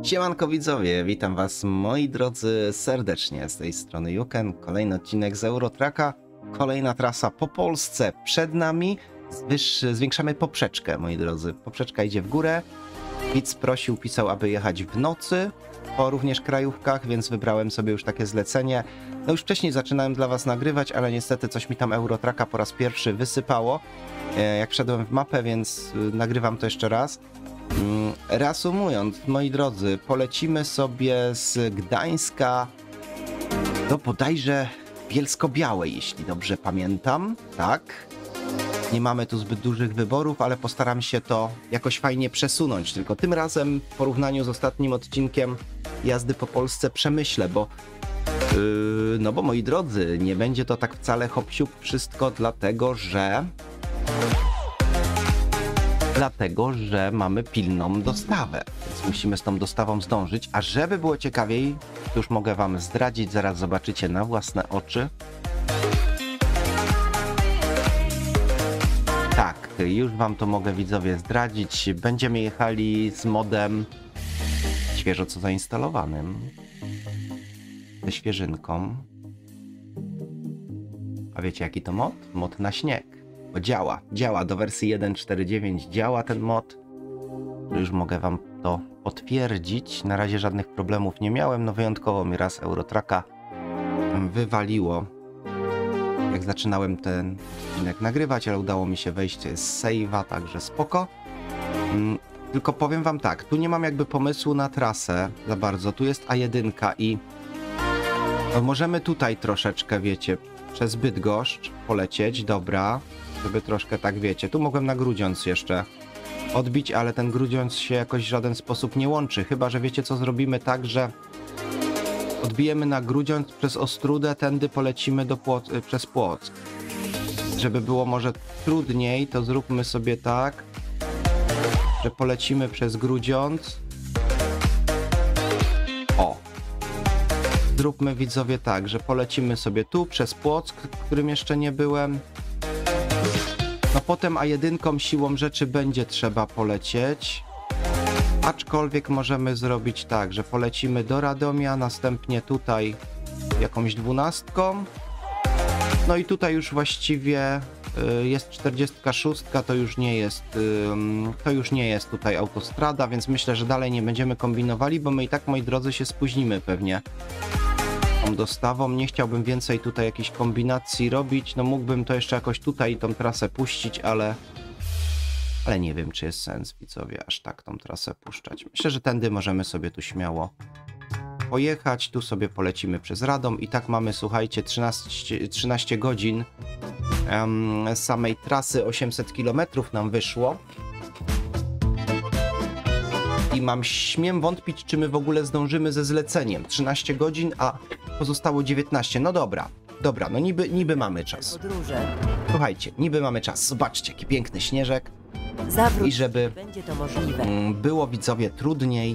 Siemanko widzowie, witam was moi drodzy serdecznie, z tej strony Juken, kolejny odcinek z Eurotracka, kolejna trasa po Polsce przed nami, zwiększamy poprzeczkę moi drodzy, poprzeczka idzie w górę, widz pisał aby jechać w nocy po również krajówkach, więc wybrałem sobie już takie zlecenie. No już wcześniej zaczynałem dla was nagrywać, ale niestety coś mi tam Eurotracka po raz pierwszy wysypało, jak wszedłem w mapę, więc nagrywam to jeszcze raz. Reasumując, moi drodzy, polecimy sobie z Gdańska do bodajże Bielsko-Białej, jeśli dobrze pamiętam, tak? Nie mamy tu zbyt dużych wyborów, ale postaram się to jakoś fajnie przesunąć, tylko tym razem w porównaniu z ostatnim odcinkiem jazdy po Polsce przemyślę, bo no bo moi drodzy, nie będzie to tak wcale hop-siup wszystko, dlatego że mamy pilną dostawę, więc musimy z tą dostawą zdążyć, a żeby było ciekawiej, to już mogę wam zdradzić, zaraz zobaczycie na własne oczy. Tak, już wam to mogę widzowie zdradzić, będziemy jechali z modem świeżo co zainstalowanym, ze świeżynką. A wiecie jaki to mod? Mod na śnieg. Bo działa, do wersji 1.4.9 działa ten mod. Już mogę wam to potwierdzić. Na razie żadnych problemów nie miałem, no wyjątkowo mi raz Eurotracka wywaliło, jak zaczynałem ten odcinek nagrywać, ale udało mi się wejść z save'a, także spoko. Tylko powiem wam tak, tu nie mam jakby pomysłu na trasę za bardzo, tu jest A1 i no możemy tutaj troszeczkę, wiecie, przez Bydgoszcz polecieć, dobra. Żeby troszkę tak wiecie, tu mogłem na Grudziądz jeszcze odbić, ale ten Grudziądz się jakoś w żaden sposób nie łączy, chyba że wiecie co zrobimy tak, że odbijemy na Grudziądz przez Ostrudę, tędy polecimy przez Płock. Żeby było może trudniej, to zróbmy sobie tak, że polecimy przez Grudziądz. O! Zróbmy widzowie tak, że polecimy sobie tu przez Płock, w którym jeszcze nie byłem. No potem A1 siłą rzeczy będzie trzeba polecieć, aczkolwiek możemy zrobić tak, że polecimy do Radomia, następnie tutaj jakąś 12, no i tutaj już właściwie jest 46, to już nie jest tutaj autostrada, więc myślę, że dalej nie będziemy kombinowali, bo my i tak, moi drodzy, się spóźnimy pewnie tą dostawą. Nie chciałbym więcej tutaj jakichś kombinacji robić, no mógłbym to jeszcze jakoś tutaj tą trasę puścić, ale nie wiem, czy jest sens, widzowie, aż tak tą trasę puszczać. Myślę, że tędy możemy sobie tu śmiało pojechać, tu sobie polecimy przez Radom i tak mamy, słuchajcie, 13 godzin samej trasy, 800 km nam wyszło. I śmiem wątpić, czy my w ogóle zdążymy ze zleceniem. 13 godzin, a pozostało 19. No dobra, no niby mamy czas. Słuchajcie, niby mamy czas. Zobaczcie, jaki piękny śnieżek. Zawróć, i żeby będzie to możliwe. Było widzowie trudniej.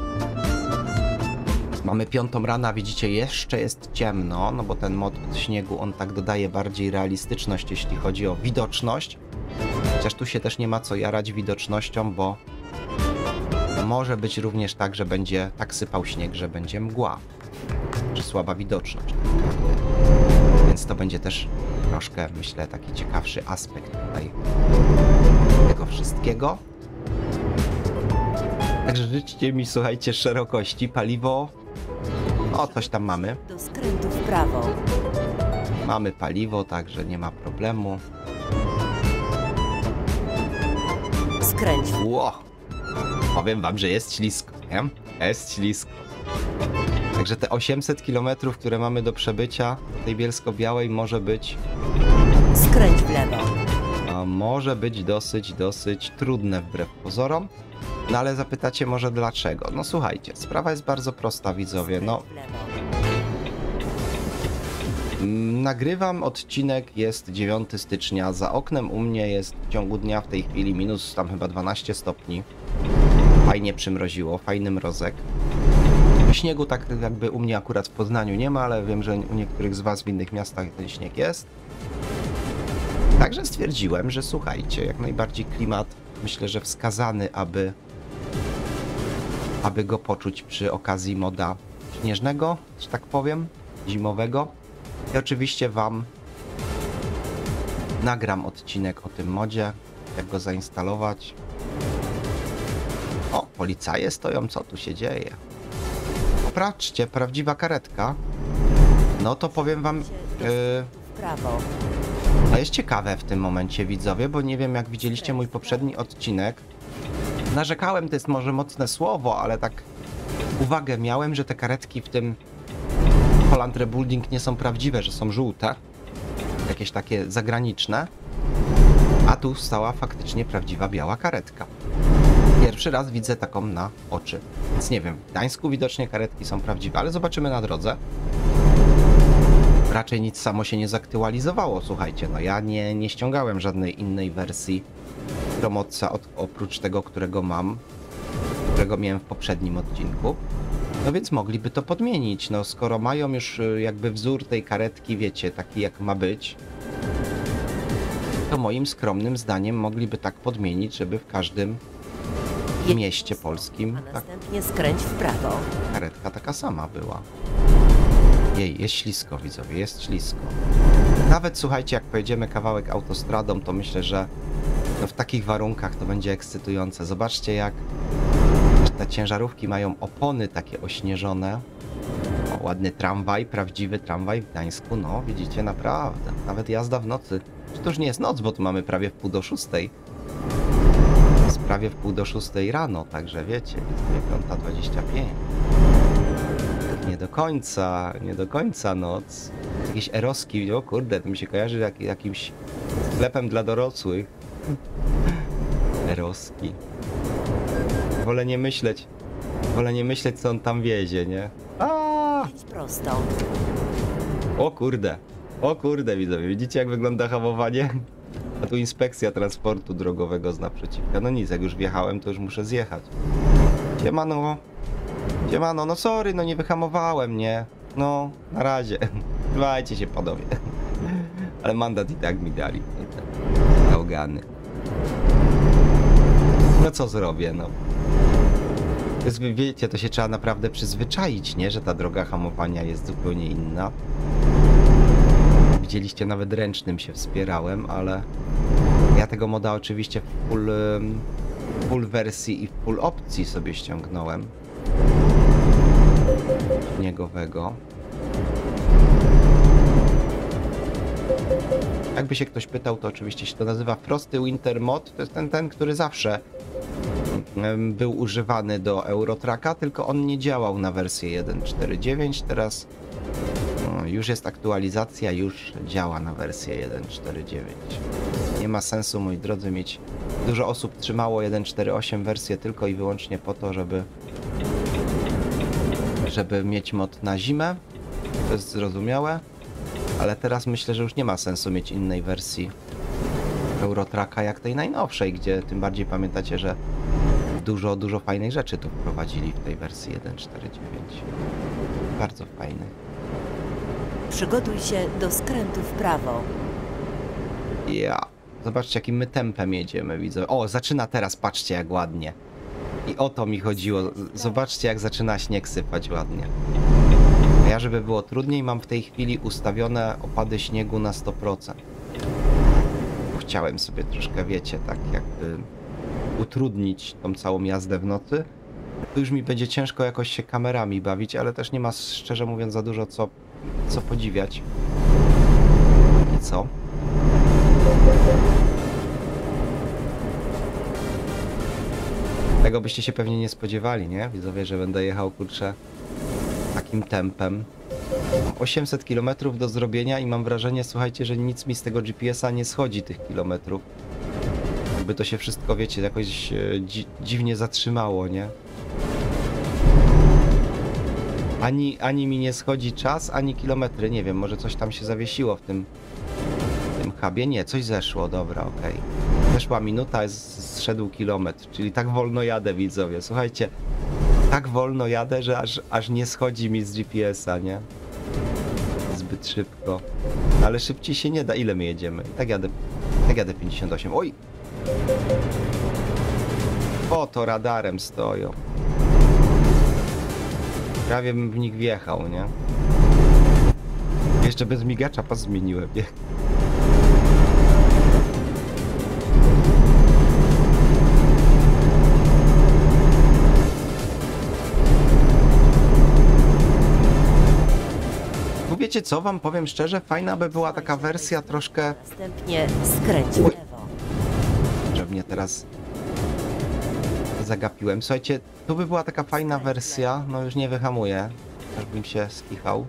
Mamy 5 rana, widzicie, jeszcze jest ciemno, no bo ten mod od śniegu, on tak dodaje bardziej realistyczność, jeśli chodzi o widoczność. Chociaż tu się też nie ma co jarać widocznością, bo może być również tak, że będzie tak sypał śnieg, że będzie mgła, czy słaba widoczność. Więc to będzie też troszkę, myślę, taki ciekawszy aspekt tutaj tego wszystkiego. Także życzcie mi, słuchajcie, szerokości, paliwo. O, coś tam mamy. Do skrętu w prawo. Mamy paliwo, także nie ma problemu. Skręć. Ło! Powiem wam, że jest ślisko, nie? Jest ślisko. Także te 800 km, które mamy do przebycia tej Bielsko-Białej może być... Skręć w lewo. Może być dosyć trudne wbrew pozorom. No ale zapytacie może dlaczego? No słuchajcie, sprawa jest bardzo prosta, widzowie. No, nagrywam odcinek, jest 9 stycznia, za oknem u mnie jest w ciągu dnia w tej chwili minus tam chyba 12 stopni. Fajnie przymroziło, fajny mrozek. Śniegu tak jakby u mnie akurat w Poznaniu nie ma, ale wiem, że u niektórych z was w innych miastach ten śnieg jest. Także stwierdziłem, że słuchajcie, jak najbardziej klimat, myślę, że wskazany, aby aby go poczuć przy okazji moda śnieżnego, że tak powiem, zimowego. I oczywiście wam nagram odcinek o tym modzie, jak go zainstalować. O, policaje stoją, co tu się dzieje? Patrzcie, prawdziwa karetka. No to powiem wam, W prawo. to jest ciekawe w tym momencie, widzowie, bo nie wiem, jak widzieliście mój poprzedni odcinek. Narzekałem, to jest może mocne słowo, ale tak uwagę miałem, że te karetki w tym Holland Rebuilding nie są prawdziwe, że są żółte. Jakieś takie zagraniczne. A tu stała faktycznie prawdziwa biała karetka. Pierwszy raz widzę taką na oczy. Więc nie wiem, w Gdańsku widocznie karetki są prawdziwe, ale zobaczymy na drodze. Raczej nic samo się nie zaktualizowało, słuchajcie, no ja nie ściągałem żadnej innej wersji Promotca oprócz tego, którego miałem w poprzednim odcinku. No więc mogliby to podmienić, no skoro mają już jakby wzór tej karetki, wiecie, taki jak ma być, to moim skromnym zdaniem mogliby tak podmienić, żeby w każdym mieście polskim A następnie skręć w prawo. karetka taka sama była. Jej, jest ślisko, widzowie, jest ślisko. Nawet słuchajcie, jak pojedziemy kawałek autostradą, to myślę, że no w takich warunkach to będzie ekscytujące. Zobaczcie, jak te ciężarówki mają opony takie ośnieżone. O, ładny tramwaj, prawdziwy tramwaj w Gdańsku. No, widzicie, naprawdę. Nawet jazda w nocy. Czy to już nie jest noc, bo tu mamy prawie w 5:30. Jest prawie w 5:30 rano, także wiecie, jest 5:25. Nie do końca noc. Jakieś eroski, o kurde, to mi się kojarzy jakimś sklepem dla dorosłych. Eroski. Wolę nie myśleć, co on tam wiezie, nie? Idź prosto. O kurde, widzowie, widzicie, jak wygląda hamowanie? A tu inspekcja transportu drogowego z naprzeciwka. No nic, jak już wjechałem, to już muszę zjechać. Siemano, no sorry, no nie wyhamowałem, nie? No, na razie. Trzymajcie się, panowie. Ale mandat i tak mi dali. Gałgany. No co zrobię, no. To jest, wiecie, to się trzeba naprawdę przyzwyczaić, nie? Że ta droga hamowania jest zupełnie inna. Widzieliście, nawet ręcznym się wspierałem, ale ja tego moda oczywiście w full wersji i w full opcji sobie ściągnąłem. Śniegowego. Jakby się ktoś pytał, to oczywiście się to nazywa Frosty Winter Mod. To jest ten, który zawsze był używany do Eurotracka, tylko on nie działał na wersję 1.4.9. Teraz no, już jest aktualizacja, już działa na wersję 1.4.9. Nie ma sensu, moi drodzy, mieć... Dużo osób trzymało 1.4.8 wersję tylko i wyłącznie po to, żeby mieć mod na zimę. To jest zrozumiałe. Ale teraz myślę, że już nie ma sensu mieć innej wersji Eurotracka jak tej najnowszej, gdzie tym bardziej pamiętacie, że dużo fajnych rzeczy tu wprowadzili w tej wersji 1.4.9. Bardzo fajnych. Przygotuj się do skrętu w prawo. Zobaczcie, jakim my tempem jedziemy, widzę. O, zaczyna teraz, patrzcie, jak ładnie. I o to mi chodziło. Zobaczcie, jak zaczyna śnieg sypać ładnie. A ja, żeby było trudniej, mam w tej chwili ustawione opady śniegu na 100%. Chciałem sobie troszkę, wiecie, tak jakby utrudnić tą całą jazdę w nocy. Tu już mi będzie ciężko jakoś się kamerami bawić, ale też nie ma, szczerze mówiąc, za dużo co podziwiać. I co? Tego byście się pewnie nie spodziewali, nie? Widzowie, że będę jechał, kurczę, takim tempem. 800 km do zrobienia i mam wrażenie, słuchajcie, że nic mi z tego GPS-a nie schodzi, tych kilometrów. Jakby to się wszystko, wiecie, jakoś dziwnie zatrzymało, nie? Ani mi nie schodzi czas, ani kilometry, nie wiem, może coś tam się zawiesiło w tym hubie. Nie, coś zeszło, dobra, okej. Zeszła minuta, zszedł kilometr, czyli tak wolno jadę, widzowie. Słuchajcie, tak wolno jadę, że aż nie schodzi mi z GPS-a, nie? Zbyt szybko. Ale szybciej się nie da. Ile my jedziemy? Tak jadę 58. Oj! O, to radarem stoją. Prawie bym w nich wjechał, nie? Jeszcze bez migacza pas zmieniłem. No wiecie co, wam powiem szczerze, fajna by była taka wersja troszkę... Następnie skręć w lewo. Że mnie teraz zagapiłem. Słuchajcie, tu by była taka fajna wersja, no już nie wyhamuję, aż bym się skichał.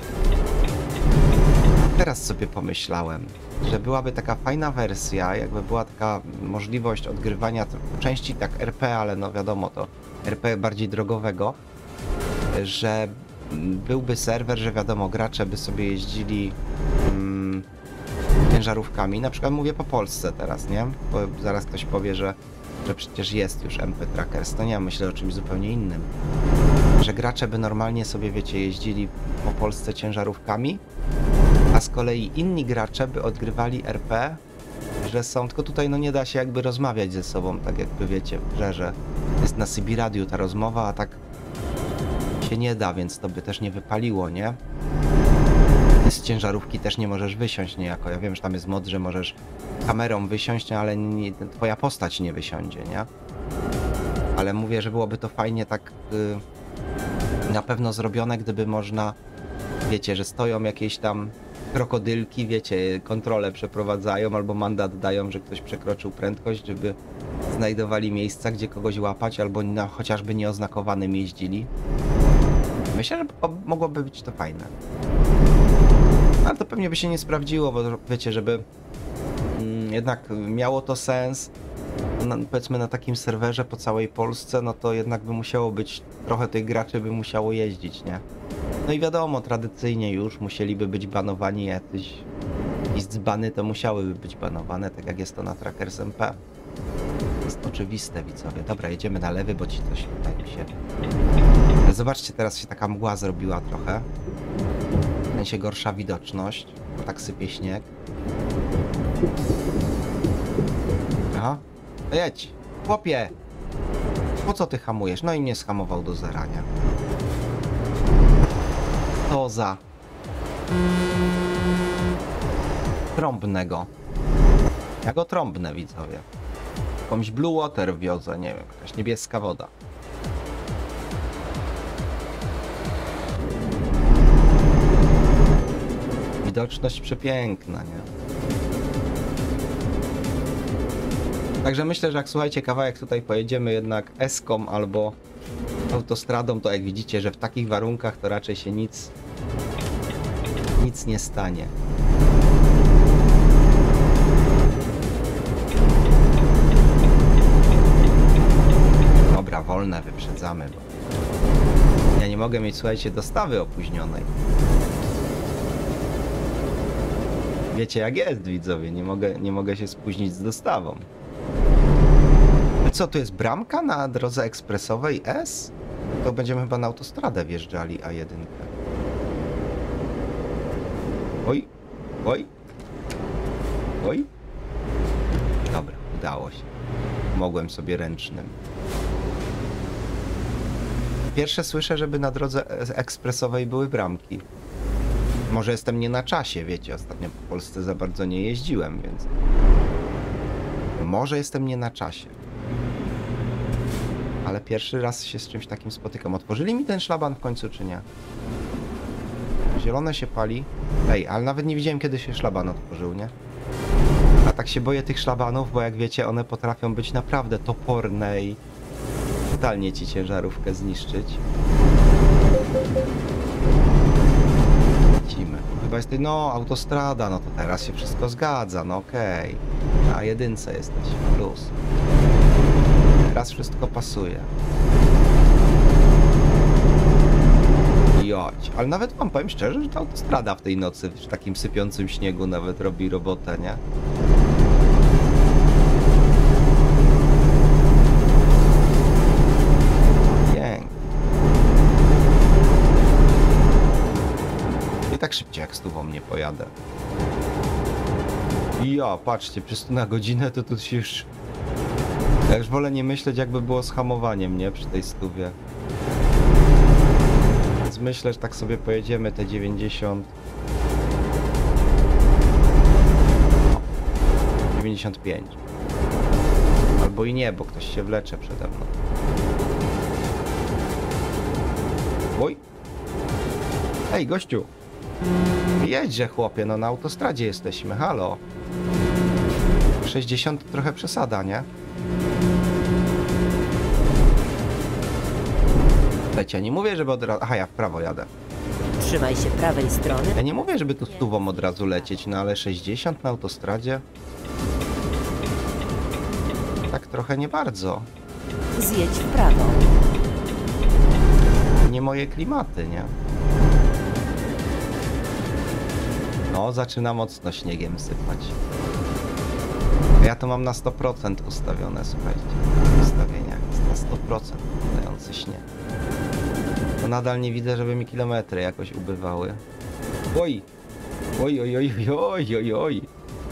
Teraz sobie pomyślałem, że byłaby taka fajna wersja, jakby była taka możliwość odgrywania po części tak RP, ale no wiadomo to RP bardziej drogowego, że byłby serwer, że wiadomo gracze by sobie jeździli ciężarówkami, na przykład mówię po Polsce teraz, nie? Bo zaraz ktoś powie, że przecież jest już MP Trackers, to nie, myślę o czymś zupełnie innym. Że gracze by normalnie sobie, wiecie, jeździli po Polsce ciężarówkami, a z kolei inni gracze by odgrywali RP, że są, tylko tutaj no nie da się jakby rozmawiać ze sobą, tak jakby wiecie, że jest na CB Radiu ta rozmowa, a tak się nie da, więc to by też nie wypaliło, nie? Z ciężarówki też nie możesz wysiąść niejako. Ja wiem, że tam jest mod, że możesz kamerą wysiąść, no, ale nie, twoja postać nie wysiądzie, nie? Ale mówię, że byłoby to fajnie tak na pewno zrobione, gdyby można, wiecie, że stoją jakieś tam krokodylki, wiecie, kontrolę przeprowadzają albo mandat dają, że ktoś przekroczył prędkość, żeby znajdowali miejsca, gdzie kogoś łapać, albo na chociażby nieoznakowanym jeździli. Myślę, że mogłoby być to fajne. Ale to pewnie by się nie sprawdziło, bo wiecie, żeby jednak miało to sens, powiedzmy na takim serwerze po całej Polsce, no to jednak by musiało być, trochę tych graczy by musiało jeździć, nie? No i wiadomo, tradycyjnie już musieliby być banowani jacyś i dzbany to musiałyby być banowane, tak jak jest to na Trackers MP. Jest oczywiste, widzowie. Dobra, jedziemy na lewy, bo ci coś tutaj się... Zobaczcie, teraz się taka mgła zrobiła trochę. W sensie gorsza widoczność, bo tak sypie śnieg. Aha. No jedź, chłopie! Po co ty hamujesz? No i mnie schamował do zera, nie? To za... Trąbnego. Ja go trąbnę, widzowie. Jakąś Blue Water wiozę, nie wiem, jakaś niebieska woda. Widoczność przepiękna, nie? Także myślę, że jak słuchajcie, kawałek tutaj pojedziemy jednak S-ką albo autostradą, to jak widzicie, że w takich warunkach to raczej się nic nie stanie. Dobra, wolne wyprzedzamy, bo ja nie mogę mieć, słuchajcie, dostawy opóźnionej. Wiecie jak jest, widzowie, nie mogę się spóźnić z dostawą. Co, tu jest bramka na drodze ekspresowej S? To będziemy chyba na autostradę wjeżdżali A1. Oj, oj, oj. Dobra, udało się. Mogłem sobie ręcznym. Pierwsze słyszę, żeby na drodze ekspresowej były bramki. Może jestem nie na czasie, wiecie, ostatnio po Polsce za bardzo nie jeździłem, więc... Może jestem nie na czasie. Ale pierwszy raz się z czymś takim spotykam. Otworzyli mi ten szlaban w końcu, czy nie? Zielone się pali. Ej, ale nawet nie widziałem, kiedy się szlaban otworzył, nie? A tak się boję tych szlabanów, bo jak wiecie, one potrafią być naprawdę toporne i totalnie ci ciężarówkę zniszczyć. Lecimy. Chyba jest... No, autostrada, no to teraz się wszystko zgadza, no okej. Na jedynce jesteś, plus. Teraz wszystko pasuje. Jodź. Ale nawet wam powiem szczerze, że ta autostrada w tej nocy, w takim sypiącym śniegu nawet robi robotę, nie? Pięknie. I tak szybciej jak 100 nie pojadę. Ja, patrzcie, przez 100 na godzinę to tu się już... Ja już wolę nie myśleć, jakby było z hamowaniem, nie? Przy tej 100. myślę, że tak sobie pojedziemy te 90... 95. Albo i nie, bo ktoś się wlecze przede mną. Oj! Ej, gościu! Jedźże, chłopie, no na autostradzie jesteśmy, halo! 60 to trochę przesada, nie? Słuchajcie, ja nie mówię, żeby od razu... Aha, ja w prawo jadę. Trzymaj się prawej strony. Ja nie mówię, żeby tu stówą od razu lecieć, no ale 60 na autostradzie? Tak trochę nie bardzo. Zjedź w prawo. Nie moje klimaty, nie? No, zaczyna mocno śniegiem sypać. Ja to mam na 100% ustawione, słuchajcie. W ustawieniach jest na 100% padający śnieg. To nadal nie widzę, żeby mi kilometry jakoś ubywały. Oj! Oj, oj, oj, oj, oj, oj.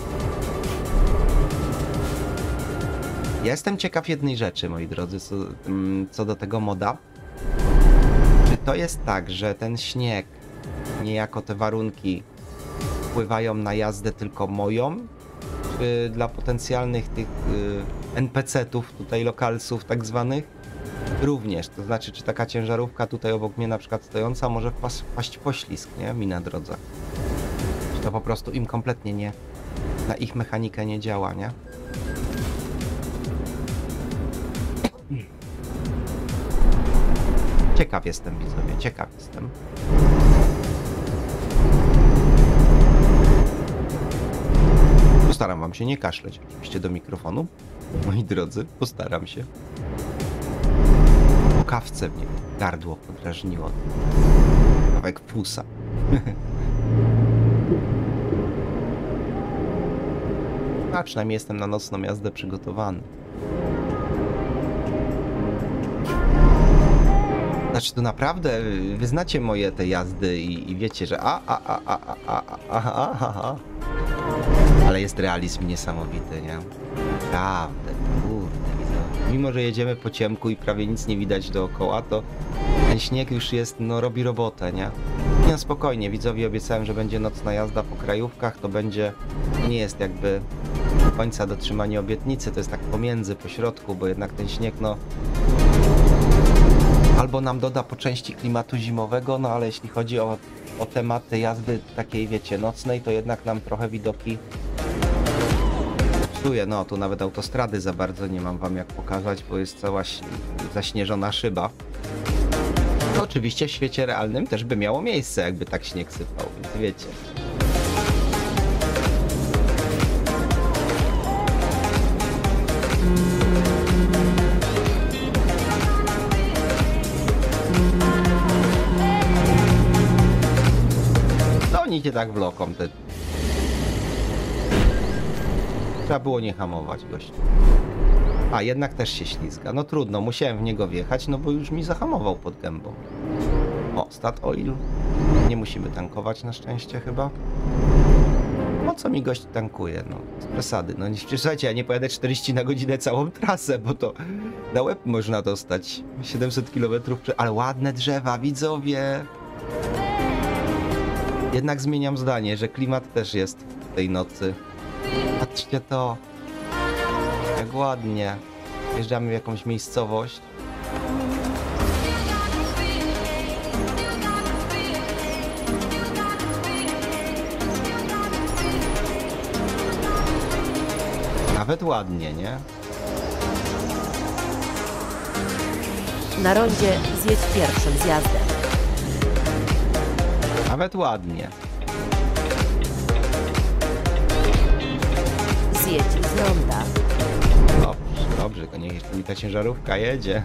Ja jestem ciekaw jednej rzeczy, moi drodzy, co do tego moda. Czy to jest tak, że ten śnieg, niejako te warunki wpływają na jazdę tylko moją, czy dla potencjalnych tych NPC-ów, tutaj lokalsów tak zwanych, również? To znaczy, czy taka ciężarówka tutaj obok mnie na przykład stojąca może wpaść w poślizg, nie? Mi na drodze. Czy to po prostu im kompletnie nie, na ich mechanikę nie działa, nie? Ciekaw jestem, widzowie, ciekaw jestem. Postaram wam się nie kaszleć oczywiście do mikrofonu, moi drodzy, postaram się. Po kawce mnie gardło podrażniło. Kawałek płusa. A przynajmniej jestem na nocną jazdę przygotowany. Znaczy, to naprawdę wy znacie moje te jazdy i wiecie, że ale jest realizm niesamowity, nie? Naprawdę, kurde, widzę. Mimo że jedziemy po ciemku i prawie nic nie widać dookoła, to ten śnieg już jest, no robi robotę, nie? Nie, no spokojnie, widzowie, obiecałem, że będzie nocna jazda po krajówkach, to będzie, nie jest jakby do końca dotrzymanie obietnicy, to jest tak pomiędzy, po środku, bo jednak ten śnieg, no albo nam doda po części klimatu zimowego, no ale jeśli chodzi o tematy jazdy takiej, wiecie, nocnej, to jednak nam trochę widoki psuje. No, tu nawet autostrady za bardzo nie mam wam jak pokazać, bo jest cała zaśnieżona szyba. To oczywiście w świecie realnym też by miało miejsce, jakby tak śnieg sypał, więc wiecie. Oni cię tak wloką, te... Trzeba było nie hamować, gościu. A, jednak też się ślizga. No trudno, musiałem w niego wjechać, no bo już mi zahamował pod gębą. O, Stat Oil. Nie musimy tankować na szczęście chyba. Po co mi gość tankuje, no? Z przesady. No słuchajcie, ja nie pojadę 40 na godzinę całą trasę, bo to na łeb można dostać. 700 km, ale ładne drzewa, widzowie. Jednak zmieniam zdanie, że klimat też jest w tej nocy. Patrzcie to. Jak ładnie. Wjeżdżamy w jakąś miejscowość. Nawet ładnie, nie? Na rondzie zjedź pierwszym zjazdem. Nawet ładnie. Zjedź z ronda. Dobrze, dobrze, to niech jeszcze mi ta ciężarówka jedzie.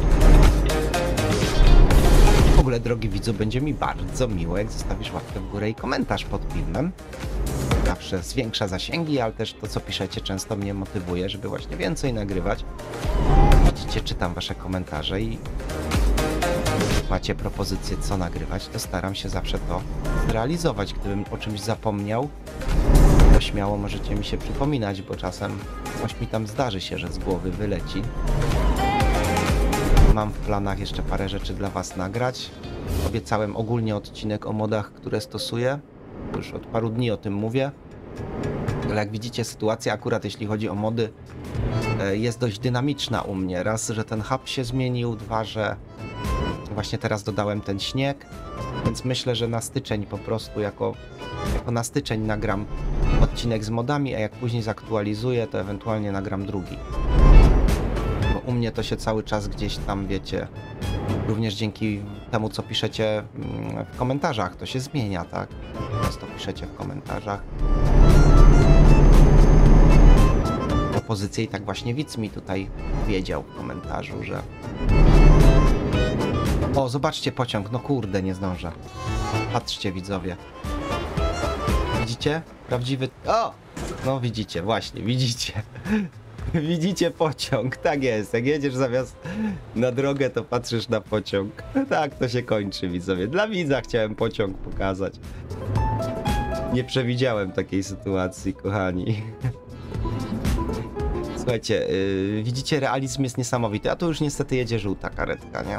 W ogóle, drogi widzu, będzie mi bardzo miło, jak zostawisz łapkę w górę i komentarz pod filmem. Zawsze zwiększa zasięgi, ale też to, co piszecie, często mnie motywuje, żeby właśnie więcej nagrywać. Widzicie, czytam wasze komentarze i macie propozycje, co nagrywać, to staram się zawsze to zrealizować. Gdybym o czymś zapomniał, to śmiało możecie mi się przypominać, bo czasem coś mi tam zdarzy się, że z głowy wyleci. Mam w planach jeszcze parę rzeczy dla was nagrać. Obiecałem ogólnie odcinek o modach, które stosuję. Już od paru dni o tym mówię. Ale jak widzicie, sytuacja akurat jeśli chodzi o mody jest dość dynamiczna u mnie. Raz, że ten hub się zmienił, dwa, że właśnie teraz dodałem ten śnieg, więc myślę, że na styczeń po prostu jako na styczeń nagram odcinek z modami, a jak później zaktualizuję, to ewentualnie nagram drugi. Bo u mnie to się cały czas gdzieś tam, wiecie, również dzięki temu, co piszecie w komentarzach, to się zmienia, tak? Często piszecie w komentarzach propozycje i tak właśnie widz mi tutaj wiedział w komentarzu, że... O, zobaczcie pociąg, no kurde, nie zdążę. Patrzcie, widzowie. Widzicie? Prawdziwy... O! No widzicie, właśnie, widzicie. Widzicie pociąg, tak jest. Jak jedziesz zamiast na drogę, to patrzysz na pociąg. Tak to się kończy, widzowie. Dla widza chciałem pociąg pokazać. Nie przewidziałem takiej sytuacji, kochani. Słuchajcie, widzicie, realizm jest niesamowity, a tu już niestety jedzie żółta karetka, nie?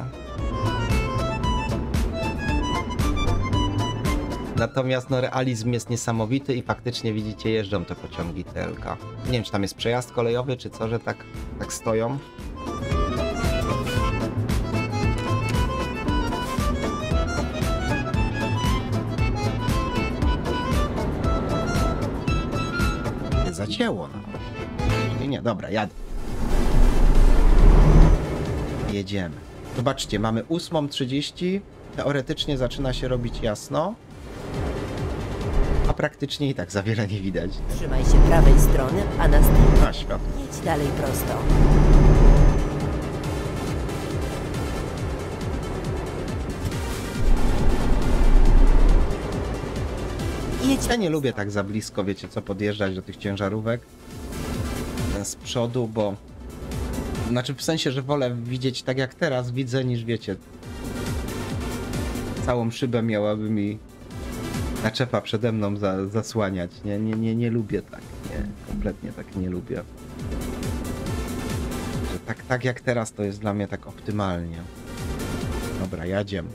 Natomiast no, realizm jest niesamowity i faktycznie widzicie, jeżdżą te pociągi TLK. Nie wiem, czy tam jest przejazd kolejowy, czy co, że tak stoją. Zacięło, no. Nie, dobra, jadę. Jedziemy. Zobaczcie, mamy 8:30. Teoretycznie zaczyna się robić jasno. A praktycznie i tak za wiele nie widać. Trzymaj się prawej strony, a następnie Na światło. jedź dalej prosto. Jedź. Ja nie lubię tak za blisko, wiecie co, podjeżdżać do tych ciężarówek z przodu, bo... Znaczy w sensie, że wolę widzieć tak jak teraz widzę, niż wiecie... Całą szybę miałaby mi naczepa przede mną zasłaniać. Nie lubię tak. Nie, kompletnie tak nie lubię. Że tak jak teraz to jest dla mnie tak optymalnie. Dobra, jedziemy.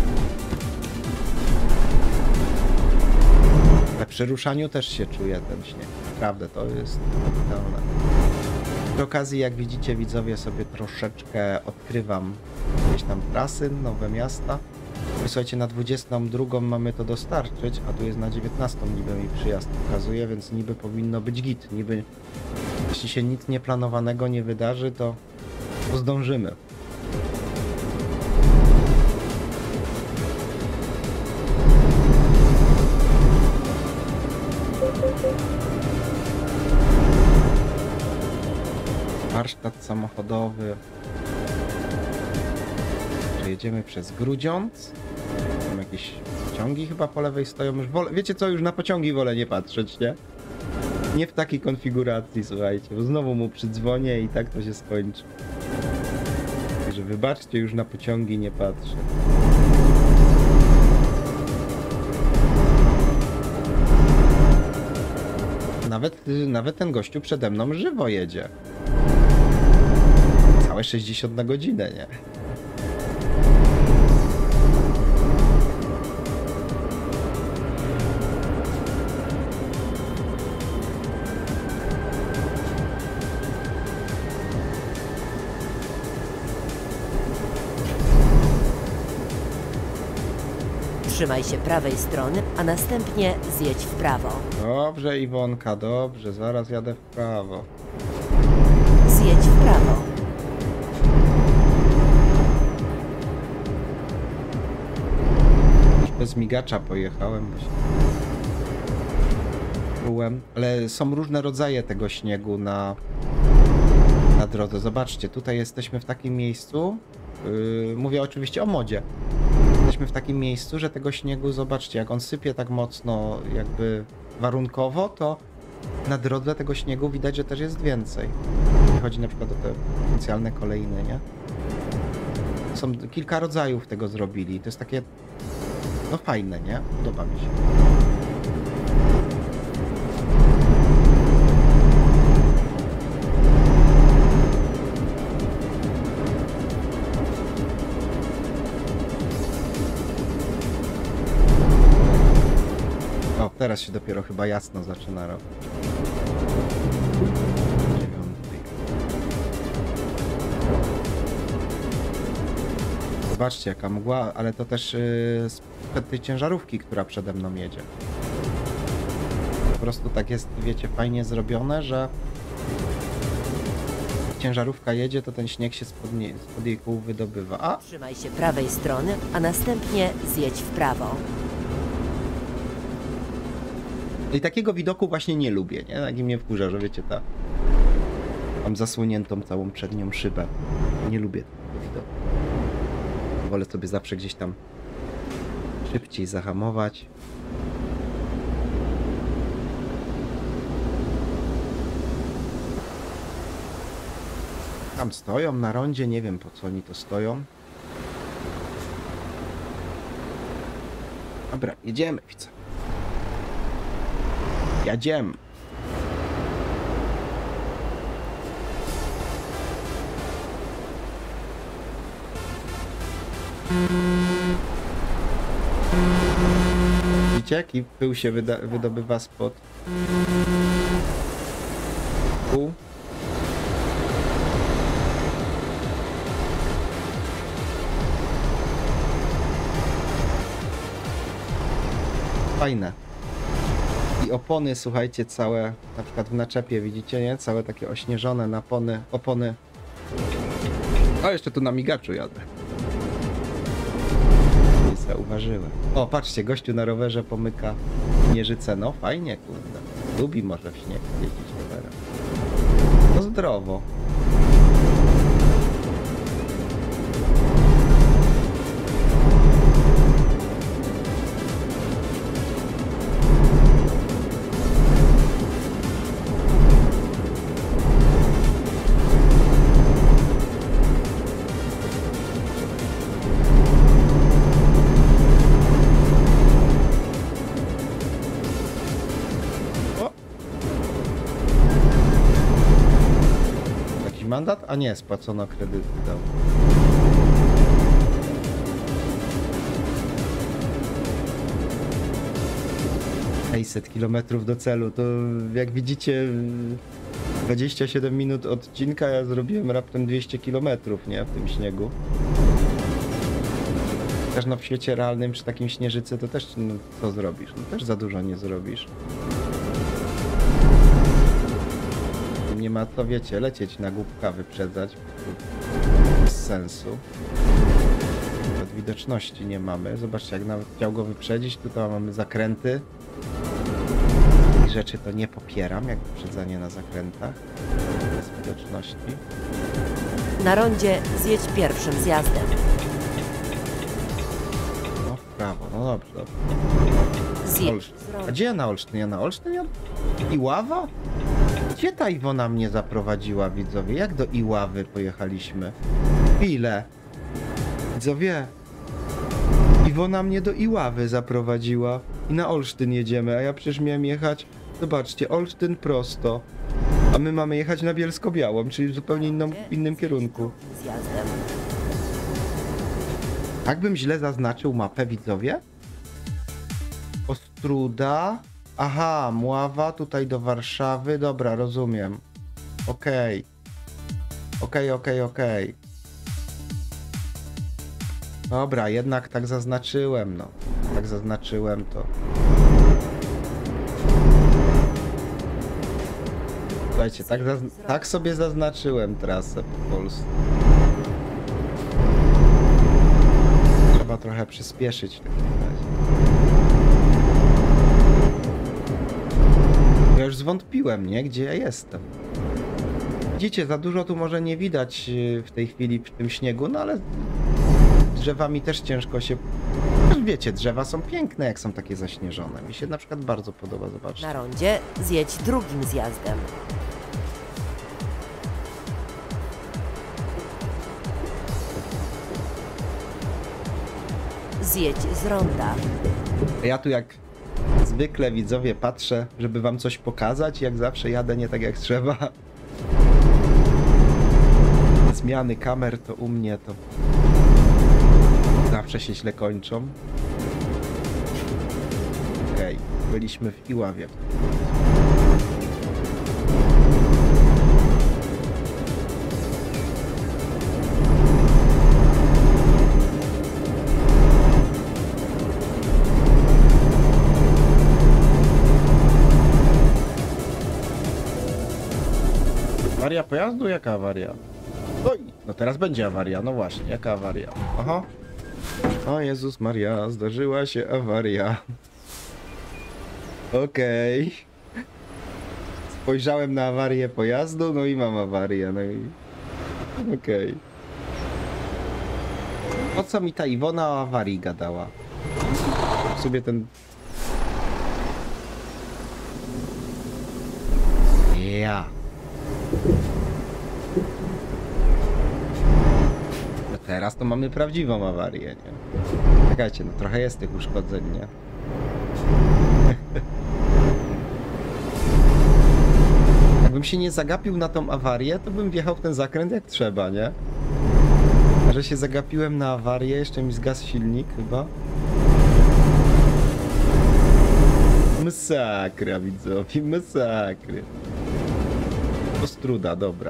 Ale przy ruszaniu też się czuje ten śnieg. Naprawdę, to jest kapitalne. Przy okazji, jak widzicie, widzowie, sobie troszeczkę odkrywam gdzieś tam trasy, nowe miasta. Słuchajcie, na 22 mamy to dostarczyć, a tu jest na 19 niby mi przyjazd pokazuje, więc niby powinno być git. Niby, jeśli się nic nieplanowanego nie wydarzy, to zdążymy. Warsztat samochodowy. Jedziemy przez Grudziądz. Tam jakieś pociągi chyba po lewej stoją. Już wiecie co, już na pociągi wolę nie patrzeć, nie? Nie w takiej konfiguracji, słuchajcie, bo znowu mu przydzwonię i tak to się skończy. Także wybaczcie, już na pociągi nie patrzę. Nawet ten gościu przede mną żywo jedzie. Całe 60 na godzinę, nie? Trzymaj się prawej strony, a następnie zjedź w prawo. Dobrze, Iwonka, dobrze, zaraz jadę w prawo. Zjedź w prawo. Już bez migacza pojechałem, bo się czułem. Ale są różne rodzaje tego śniegu na drodze. Zobaczcie, tutaj jesteśmy w takim miejscu. Mówię oczywiście o modzie. Jesteśmy w takim miejscu, że tego śniegu, zobaczcie, jak on sypie tak mocno jakby warunkowo, to na drodze tego śniegu widać, że też jest więcej. Chodzi na przykład o te specjalne kolejne, nie? Są kilka rodzajów tego zrobili. To jest takie, no fajne, nie? Podoba mi się. teraz się dopiero chyba jasno zaczyna robić. 9. Zobaczcie jaka mgła, ale to też sprzed tej ciężarówki, która przede mną jedzie. Po prostu tak jest, wiecie, fajnie zrobione, że jak ciężarówka jedzie, to ten śnieg się spod jej kół wydobywa. A! Trzymaj się prawej strony, a następnie zjedź w prawo. I takiego widoku właśnie nie lubię, nie? Taki mnie wkurza, że wiecie, mam zasłoniętą całą przednią szybę. Nie lubię takiego widoku. Wolę sobie zawsze gdzieś tam szybciej zahamować. Tam stoją na rondzie, nie wiem po co oni to stoją. Dobra, jedziemy, widzę. Jedziemy. Widzicie, jaki pył się wydobywa spod kół? Fajne. I opony, słuchajcie, całe, na przykład w naczepie, widzicie, nie? Całe takie ośnieżone opony. O, jeszcze tu na migaczu jadę. Nie zauważyłem. O, patrzcie, gościu na rowerze pomyka Śnieżycę. No fajnie, kurde. Lubi może w śnieg jeździć rowerem. No zdrowo. Mandat? A nie, spłacono kredyty. Dał. km do celu, to jak widzicie 27 minut odcinka, ja zrobiłem raptem 200 km, nie? W tym śniegu. Też no w świecie realnym przy takim Śnieżycy to też no, co zrobisz? No też za dużo nie zrobisz. Nie ma to, wiecie, lecieć na głupka, wyprzedzać. Bez sensu. Od widoczności nie mamy. Zobaczcie, jak nawet chciał go wyprzedzić, tutaj mamy zakręty. I rzeczy to nie popieram, jak wyprzedzanie na zakrętach. Bez widoczności. Na rondzie zjedź pierwszym zjazdem. No w prawo, no dobrze, dobrze. Zjedź. A gdzie ja na Olsztyn? Ja na Olsztyn? Iława? Gdzie ta Iwona mnie zaprowadziła, widzowie? Jak do Iławy pojechaliśmy? Chwilę. Widzowie, Iwona mnie do Iławy zaprowadziła i na Olsztyn jedziemy, a ja przecież miałem jechać, zobaczcie, Olsztyn prosto, a my mamy jechać na Bielsko-Białą, czyli w zupełnie innym kierunku. Zjazdem. Tak bym źle zaznaczył mapę, widzowie? Ostruda. Aha, Mława, tutaj do Warszawy. Dobra, rozumiem. Okej. Okej. Dobra, jednak tak zaznaczyłem, no. Tak zaznaczyłem to. Słuchajcie, tak sobie zaznaczyłem trasę po polsku. Trzeba trochę przyspieszyć w takim razie. Ja już zwątpiłem, nie? Gdzie ja jestem. Widzicie, za dużo tu może nie widać w tej chwili przy tym śniegu, no ale drzewami też ciężko się... Wiecie, drzewa są piękne, jak są takie zaśnieżone. Mi się na przykład bardzo podoba, zobaczcie. Na rondzie zjedź drugim zjazdem. Zjedź z ronda. Ja tu jak zwykle, widzowie, patrzę, żeby wam coś pokazać, jak zawsze jadę nie tak jak trzeba. Zmiany kamer to u mnie to zawsze się źle kończą. Okej, byliśmy w Iławie. Awaria pojazdu? Jaka awaria? Oj, no teraz będzie awaria, no właśnie, jaka awaria? Aha. O Jezus Maria, zdarzyła się awaria. Okej. Spojrzałem na awarię pojazdu, no i mam awarię, no i... Okej. Po co mi ta Iwona o awarii gadała? W sobie ten... Ja. No teraz to mamy prawdziwą awarię, nie? Czekajcie, no trochę jest tych uszkodzeń, nie? Jakbym się nie zagapił na tą awarię, to bym wjechał w ten zakręt jak trzeba, nie? A że się zagapiłem na awarię, jeszcze mi zgasł silnik chyba. Masakra, widzowie, masakra. Ostruda, dobra.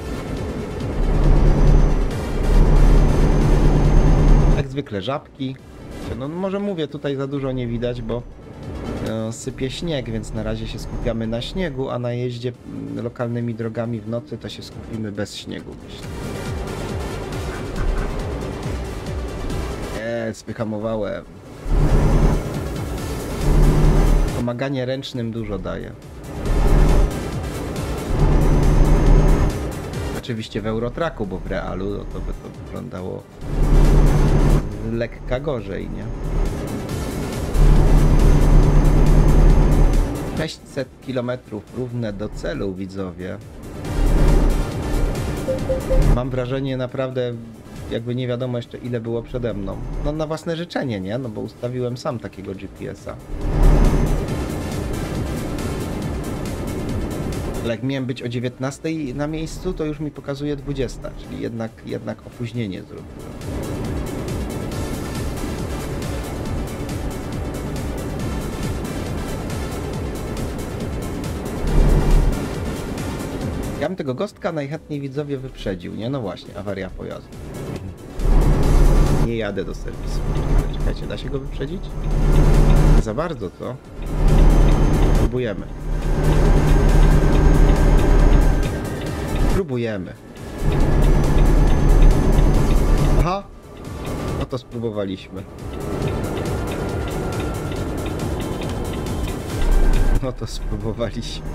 Jak zwykle żabki. No może mówię, tutaj za dużo nie widać, bo sypie śnieg, więc na razie się skupiamy na śniegu, a na jeździe lokalnymi drogami w nocy to się skupimy bez śniegu, myślę. Wyhamowałem. Pomaganie ręcznym dużo daje. Oczywiście w Eurotracku, bo w realu no to by to wyglądało lekka gorzej, nie? 600 km równe do celu, widzowie. Mam wrażenie naprawdę, jakby nie wiadomo jeszcze ile było przede mną. No na własne życzenie, nie? No bo ustawiłem sam takiego GPS-a. Ale jak miałem być o 19 na miejscu, to już mi pokazuje 20, czyli jednak opóźnienie zrobiłem. Ja bym tego Ghostka najchętniej, widzowie, wyprzedził, nie? No właśnie, awaria pojazdu. Nie jadę do serwisu. Czekajcie, da się go wyprzedzić? Nie za bardzo, co? Próbujemy. Spróbujemy. Aha. No to spróbowaliśmy. No to spróbowaliśmy.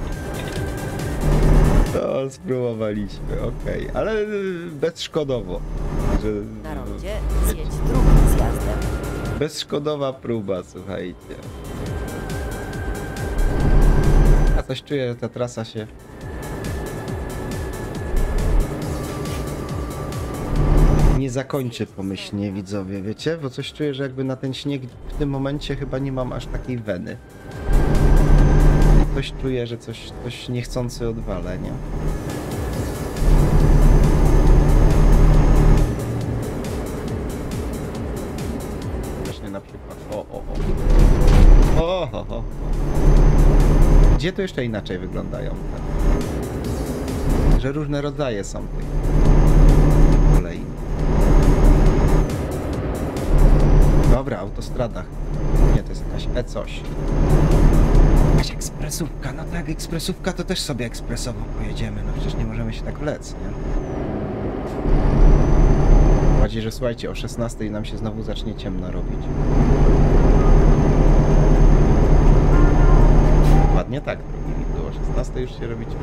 To spróbowaliśmy, okej. Ale bezszkodowo. Że... Na rondzie zjedź drugim zjazdem. Bezszkodowa próba, słuchajcie. Ja coś czuję, że ta trasa się... nie zakończy pomyślnie, widzowie, wiecie? Bo coś czuję, że jakby na ten śnieg w tym momencie chyba nie mam aż takiej weny. Coś czuję, że coś niechcący odwalę, nie? Właśnie na przykład. O. Gdzie to jeszcze inaczej wyglądają? Że różne rodzaje są tych kolei. Dobra, autostradach. Nie, to jest jakaś coś. Jakaś ekspresówka, no tak, ekspresówka to też sobie ekspresowo pojedziemy, no przecież nie możemy się tak wlec, nie? Bardziej, że słuchajcie, o 16 nam się znowu zacznie ciemno robić. Ładnie tak, o 16 już się robi ciemno.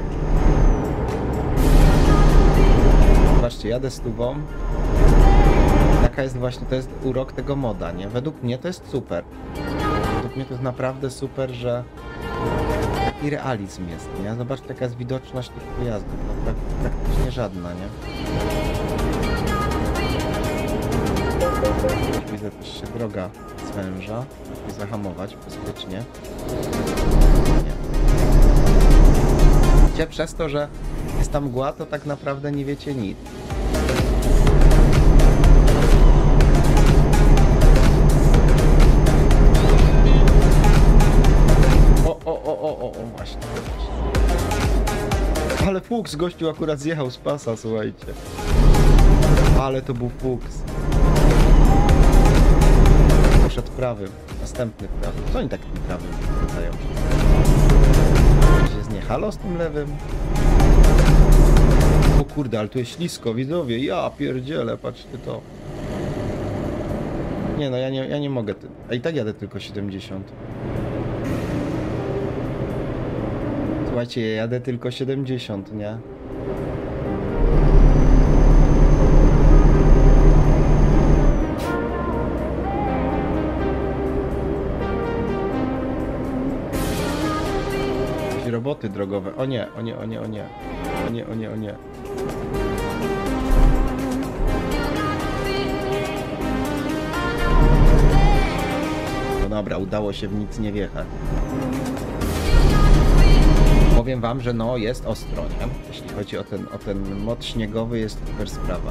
Zobaczcie, jadę z tubą. Taka jest właśnie, to jest urok tego moda, nie? Według mnie to jest super. Według mnie to jest naprawdę super, że taki realizm jest, nie? Zobaczcie, jaka jest widoczność tych pojazdów, no praktycznie żadna, nie? Widzę też się droga zwęża, żeby zahamować bezpiecznie. Nie. Gdzie przez to, że jest tam mgła, to tak naprawdę nie wiecie nic. fuks, gościu akurat zjechał z pasa, słuchajcie. Ale to był fuks. Poszedł prawym, następny prawym. Co oni tak tym prawym wydają? Się zniechalo z tym lewym? O kurde, ale tu jest ślisko, widzowie. Ja pierdzielę, patrzcie to. Nie no, ja nie mogę. A i tak jadę tylko 70. Słuchajcie, ja jadę tylko 70, nie? Jakieś roboty drogowe. O nie, o nie, o nie, o nie. O nie, o nie, o nie. No dobra, udało się w nic nie wjechać. Powiem wam, że no jest ostro, nie? Jeśli chodzi o ten mod śniegowy, jest super sprawa.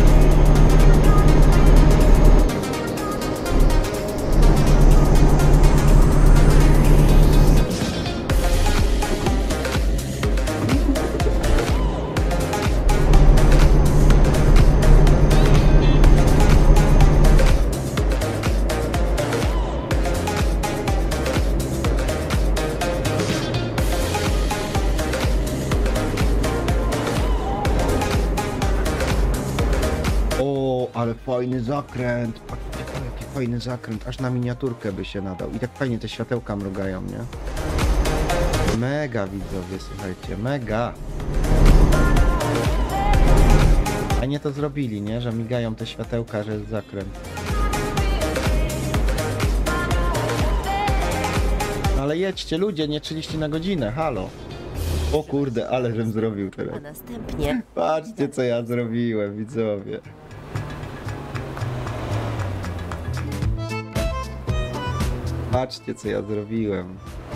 Ale fajny zakręt, patrzcie, jaki fajny zakręt, aż na miniaturkę by się nadał. I tak fajnie te światełka mrugają, nie? Mega, widzowie, słuchajcie, mega. A nie to zrobili, nie? Że migają te światełka, że jest zakręt. Ale jedźcie, ludzie, nie 30 na godzinę, halo. O kurde, ale żem zrobił teraz. A następnie... Patrzcie, co ja zrobiłem, widzowie. Patrzcie, co ja zrobiłem.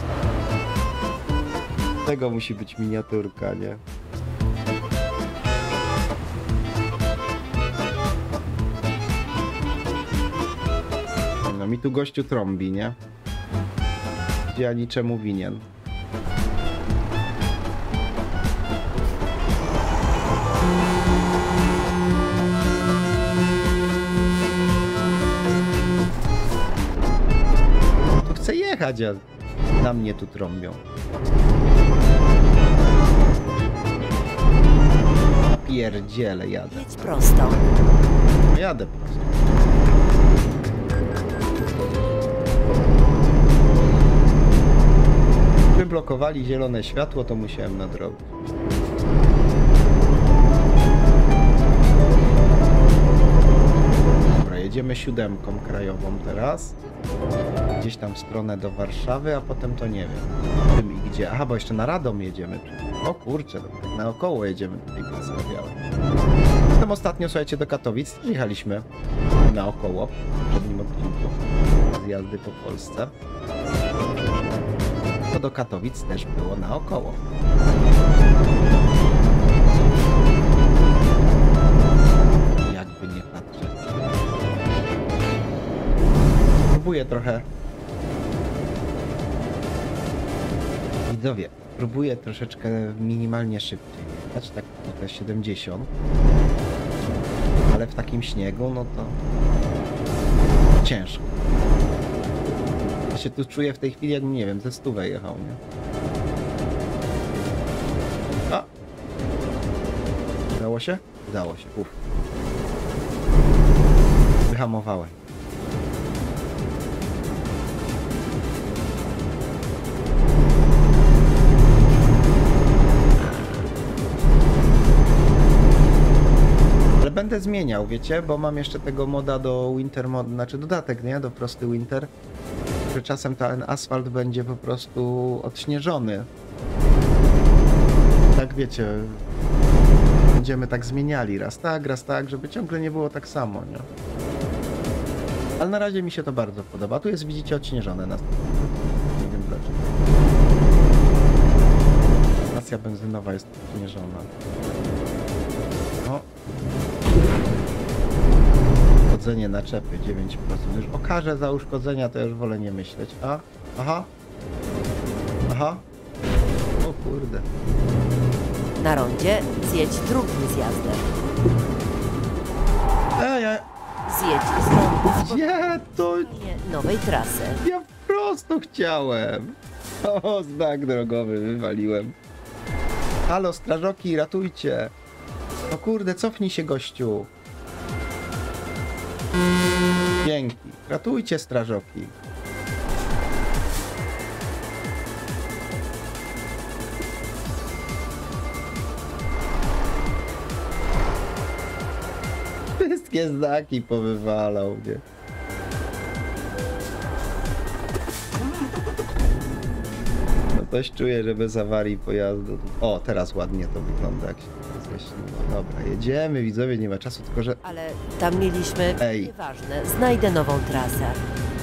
Tego musi być miniaturka, nie? No mi tu gościu trąbi, nie? Gdzie ja niczemu winien. Chcę jechać, a na mnie tu trąbią. Pierdziele, jadę. Jedź prosto. Jadę prosto. Wyblokowali zielone światło, to musiałem nadrobić. Dobra, jedziemy 7 krajową teraz. Gdzieś tam w stronę do Warszawy, a potem to nie wiem. Czym i gdzie. Aha, bo jeszcze na Radom jedziemy. O kurczę, tak naokoło jedziemy tutaj Bielsko-Białej. Potem ostatnio, słuchajcie, do Katowic jechaliśmy naokoło w poprzednim odcinku z jazdy po Polsce. To do Katowic też było naokoło. Jakby nie patrzeć. Próbuję trochę. Widzowie, próbuję troszeczkę minimalnie szybciej jechać, tak te 70. Ale w takim śniegu, no to ciężko. Ja się tu czuję w tej chwili, jakbym, nie wiem, ze 100 jechał, nie? A! Udało się? Udało się, uff. Wyhamowałem. Będę zmieniał, wiecie, bo mam jeszcze tego moda do Winter Mod, znaczy dodatek, nie? Do prosty Winter, że czasem ten asfalt będzie po prostu odśnieżony. Tak wiecie, będziemy tak zmieniali raz tak, żeby ciągle nie było tak samo, nie? Ale na razie mi się to bardzo podoba. Tu jest, widzicie, odśnieżone na... Nie wiem dlaczego. Stacja benzynowa jest odśnieżona. No. Uszkodzenie naczepy 9%. Już o karze za uszkodzenia to już wolę nie myśleć. A? Aha. Aha. O kurde. Na rondzie zjedź drugim zjazdem. Zjedź stąd Gdzie to? nowej trasy. Ja prosto chciałem. O, znak drogowy wywaliłem. Halo, strażoki, ratujcie. No kurde, cofnij się, gościu. Dzięki. Ratujcie, strażoki. Wszystkie znaki powywalał, nie? No coś czuję, że bez awarii pojazdu. O, teraz ładnie to wygląda, jak się zjaśniło. Dobra, jedziemy, widzowie, nie ma czasu, tylko że... Ale tam mieliśmy... Ej. Nieważne, znajdę nową trasę.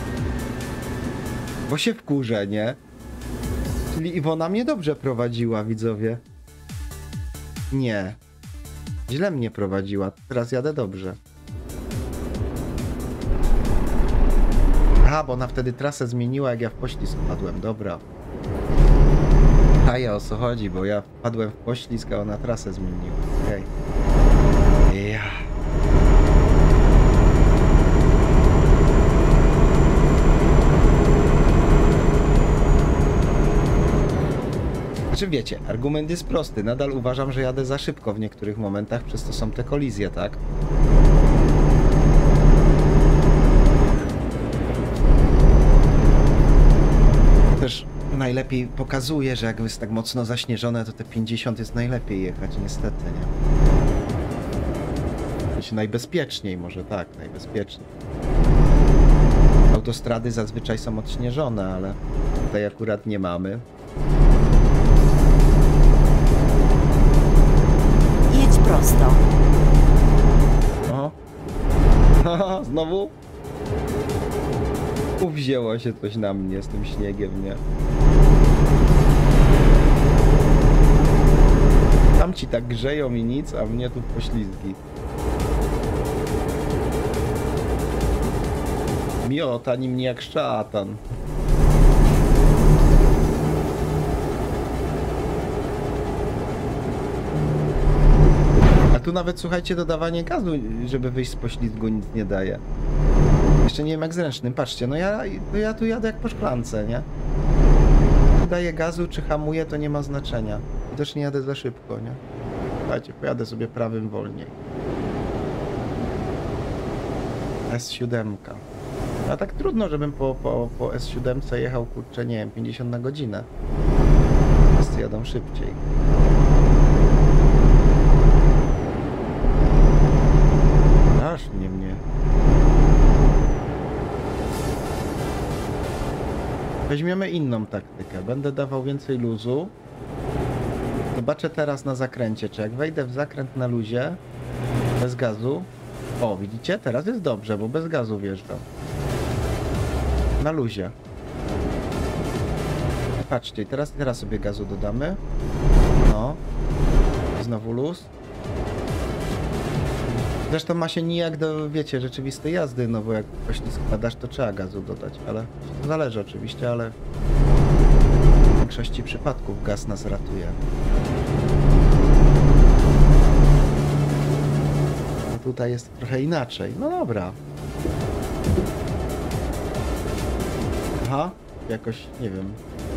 Bo się wkurzę, nie? Czyli Iwona mnie dobrze prowadziła, widzowie. Nie. Źle mnie prowadziła, teraz jadę dobrze. Aha, bo ona wtedy trasę zmieniła, jak ja w poślizg wpadłem, dobra. A ja o co chodzi, bo ja wpadłem w poślizg, a ona trasę zmieniła. Okej. Ja. Znaczy wiecie, argument jest prosty. Nadal uważam, że jadę za szybko w niektórych momentach, przez to są te kolizje, tak? Też najlepiej pokazuje, że jak jest tak mocno zaśnieżone, to te 50 jest najlepiej jechać, niestety, nie? Znaczy najbezpieczniej, może tak, najbezpieczniej. Autostrady zazwyczaj są odśnieżone, ale tutaj akurat nie mamy. Jedź prosto. O. Znowu? Uwzięło się coś na mnie z tym śniegiem, nie? Tam ci tak grzeją i nic, a mnie tu poślizgi. Miota nim mnie jak szatan. A tu nawet, słuchajcie, dodawanie gazu, żeby wyjść z poślizgu, nic nie daje. Jeszcze nie wiem jak z ręcznym, patrzcie, no ja tu jadę jak po szklance, nie? Daję gazu czy hamuję, to nie ma znaczenia. Widocznie jadę za szybko, nie? Słuchajcie, pojadę sobie prawym wolniej. S7. A tak trudno, żebym po S7 jechał, kurczę, nie wiem, 50 na godzinę. Wszyscy jadą szybciej. Aż nie mnie. Weźmiemy inną taktykę. Będę dawał więcej luzu. Zobaczę teraz na zakręcie, czy jak wejdę w zakręt na luzie, bez gazu... O, widzicie? Teraz jest dobrze, bo bez gazu wjeżdżam. Na luzie. Patrzcie, teraz sobie gazu dodamy. No. Znowu luz. Zresztą ma się nijak do, wiecie, rzeczywistej jazdy, no bo jak poślizg padasz, to trzeba gazu dodać, ale to zależy oczywiście, ale w większości przypadków gaz nas ratuje. A tutaj jest trochę inaczej. No dobra. Aha, jakoś, nie wiem.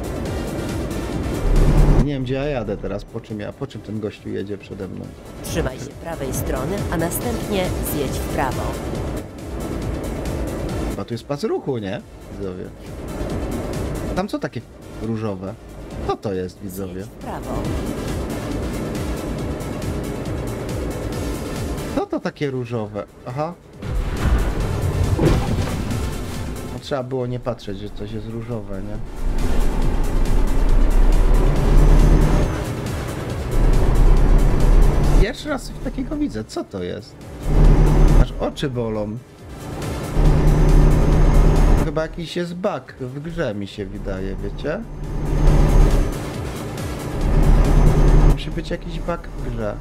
Nie wiem, gdzie ja jadę teraz, po czym ten gościu jedzie przede mną. Trzymaj się prawej strony, a następnie zjedź w prawo. Chyba tu jest pas ruchu, nie? Widzowie. A tam co takie różowe? Co to jest, widzowie? Zjedź w prawo. Co to takie różowe? Aha. No, trzeba było nie patrzeć, że coś jest różowe, nie? Pierwszy raz coś takiego widzę. Co to jest? Aż oczy bolą. Chyba jakiś jest bug w grze, mi się wydaje, wiecie? Musi być jakiś bug w grze.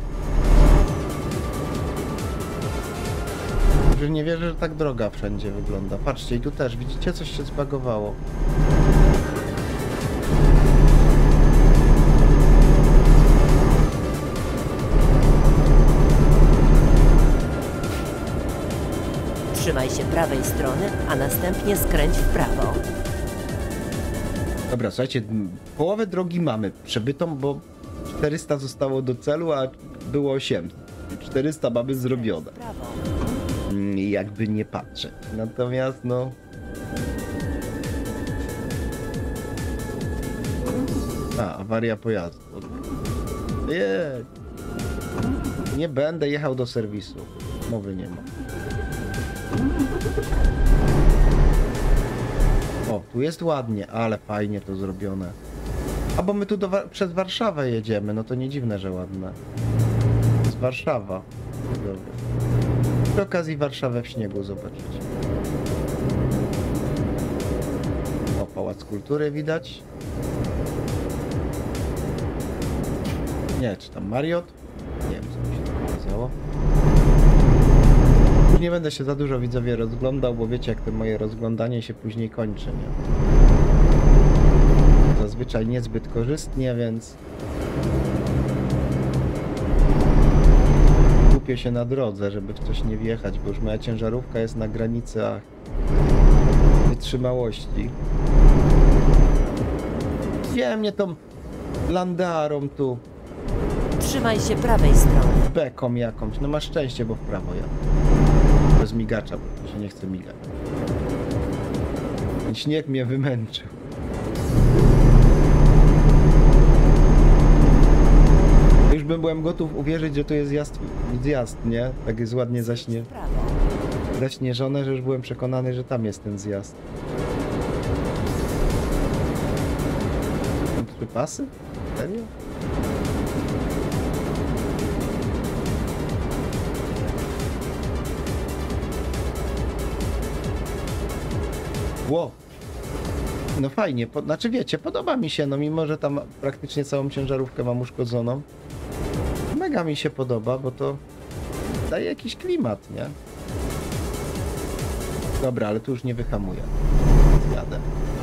Że nie wierzę, że tak droga wszędzie wygląda. Patrzcie, i tu też, widzicie? Coś się zbagowało. Trzymaj się prawej strony, a następnie skręć w prawo. Dobra, słuchajcie, połowę drogi mamy przebytą, bo 400 zostało do celu, a było 800. 400 mamy zrobione. W prawo. Jakby nie patrzeć. Natomiast no... awaria pojazdu. Nie. Nie będę jechał do serwisu. Mowy nie ma. O, tu jest ładnie, ale fajnie to zrobione. A bo my tu przez Warszawę jedziemy, no to nie dziwne, że ładne. Z Warszawa. Dobra. Przy okazji Warszawę w śniegu zobaczyć. O, Pałac Kultury widać. Nie, czy tam Marriott? Nie wiem, co mi się tam okazało. Już nie będę się za dużo, widzowie, rozglądał, bo wiecie, jak to moje rozglądanie się później kończy, nie? Zazwyczaj niezbyt korzystnie, więc... Kupię się na drodze, żeby w coś nie wjechać, bo już moja ciężarówka jest na granicach wytrzymałości. Wzięłem mnie tą Landarą tu. Trzymaj się prawej strony. Beką jakąś. No masz szczęście, bo w prawo jadę. Bez migacza, bo się nie chce migać. Ten śnieg mnie wymęczył. Już byłem gotów uwierzyć, że to jest zjazd, nie? Tak jest ładnie W prawo. zaśnieżone, że już byłem przekonany, że tam jest ten zjazd. Są 3 pasy? Serio? Ło! No fajnie, znaczy wiecie, podoba mi się, no mimo, że tam praktycznie całą ciężarówkę mam uszkodzoną. Mega mi się podoba, bo to daje jakiś klimat, nie? Dobra, ale tu już nie wyhamuję. Jadę.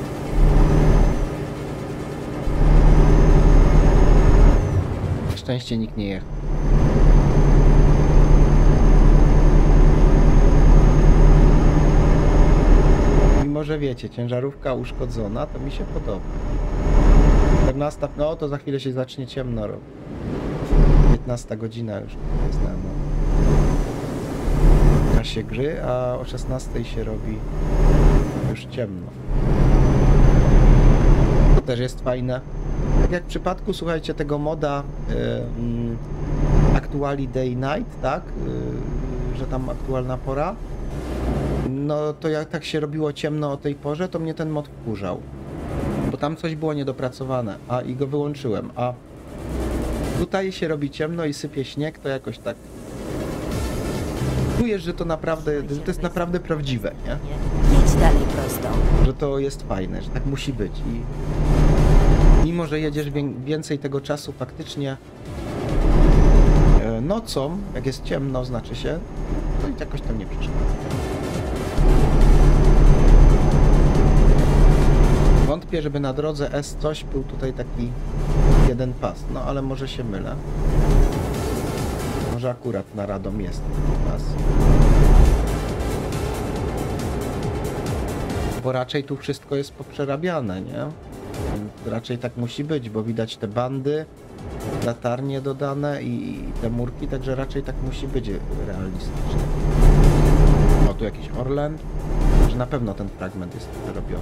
Na szczęście nikt nie jechał. Mimo, że wiecie, ciężarówka uszkodzona, to mi się podoba. 14, no to za chwilę się zacznie ciemno robić. 15 godzina już jest na czasie gry, a o 16 się robi już ciemno. To też jest fajne. Tak jak w przypadku, słuchajcie, tego moda Actually Day Night, tak? Że tam aktualna pora. No to jak tak się robiło ciemno o tej porze, to mnie ten mod wkurzał. Bo tam coś było niedopracowane, i go wyłączyłem, a tutaj się robi ciemno i sypie śnieg, to jakoś tak... Czujesz, że to naprawdę, że to jest naprawdę prawdziwe, nie? Jedź dalej prosto. Że to jest fajne, że tak musi być i... Mimo, że jedziesz więcej tego czasu faktycznie nocą, jak jest ciemno, znaczy się, to jakoś tam nie przeszkadza. Wątpię, żeby na drodze S coś był tutaj taki jeden pas, no ale może się mylę. Może akurat na Radom jest taki pas. Bo raczej tu wszystko jest poprzerabiane, nie? Raczej tak musi być, bo widać te bandy, latarnie dodane i te murki, także raczej tak musi być realistycznie. O, tu jakiś Orlen, że na pewno ten fragment jest przerobiony.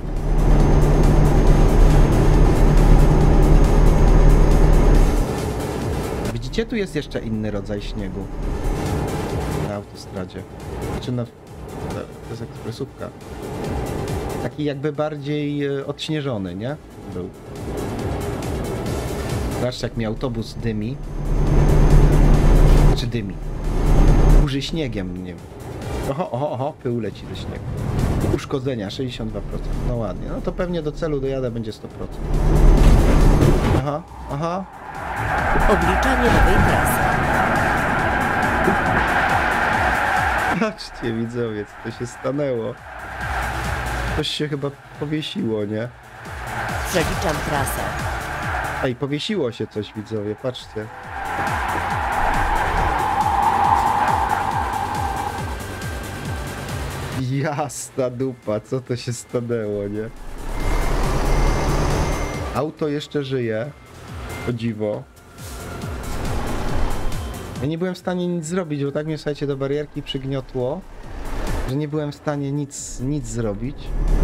Widzicie, tu jest jeszcze inny rodzaj śniegu na autostradzie. Znaczy no, to jest ekspresówka. Taki jakby bardziej odśnieżony, nie? Był. Zobaczcie, jak mi autobus dymi. Czy dymi? Burzy śniegiem, nie wiem. Oho, pył leci ze śniegu. Uszkodzenia 62%. No ładnie. No to pewnie do celu dojadę będzie 100%. Aha. Obliczanie nowej trasy. Patrzcie, widzowie, co to się stanęło. Coś się chyba powiesiło, nie? Przeliczam trasę. Ej, powiesiło się coś, widzowie, patrzcie. Jasna dupa, co to się stanęło, nie? Auto jeszcze żyje. O dziwo. Ja nie byłem w stanie nic zrobić, bo tak mnie, słuchajcie, do barierki przygniotło, że nie byłem w stanie nic zrobić.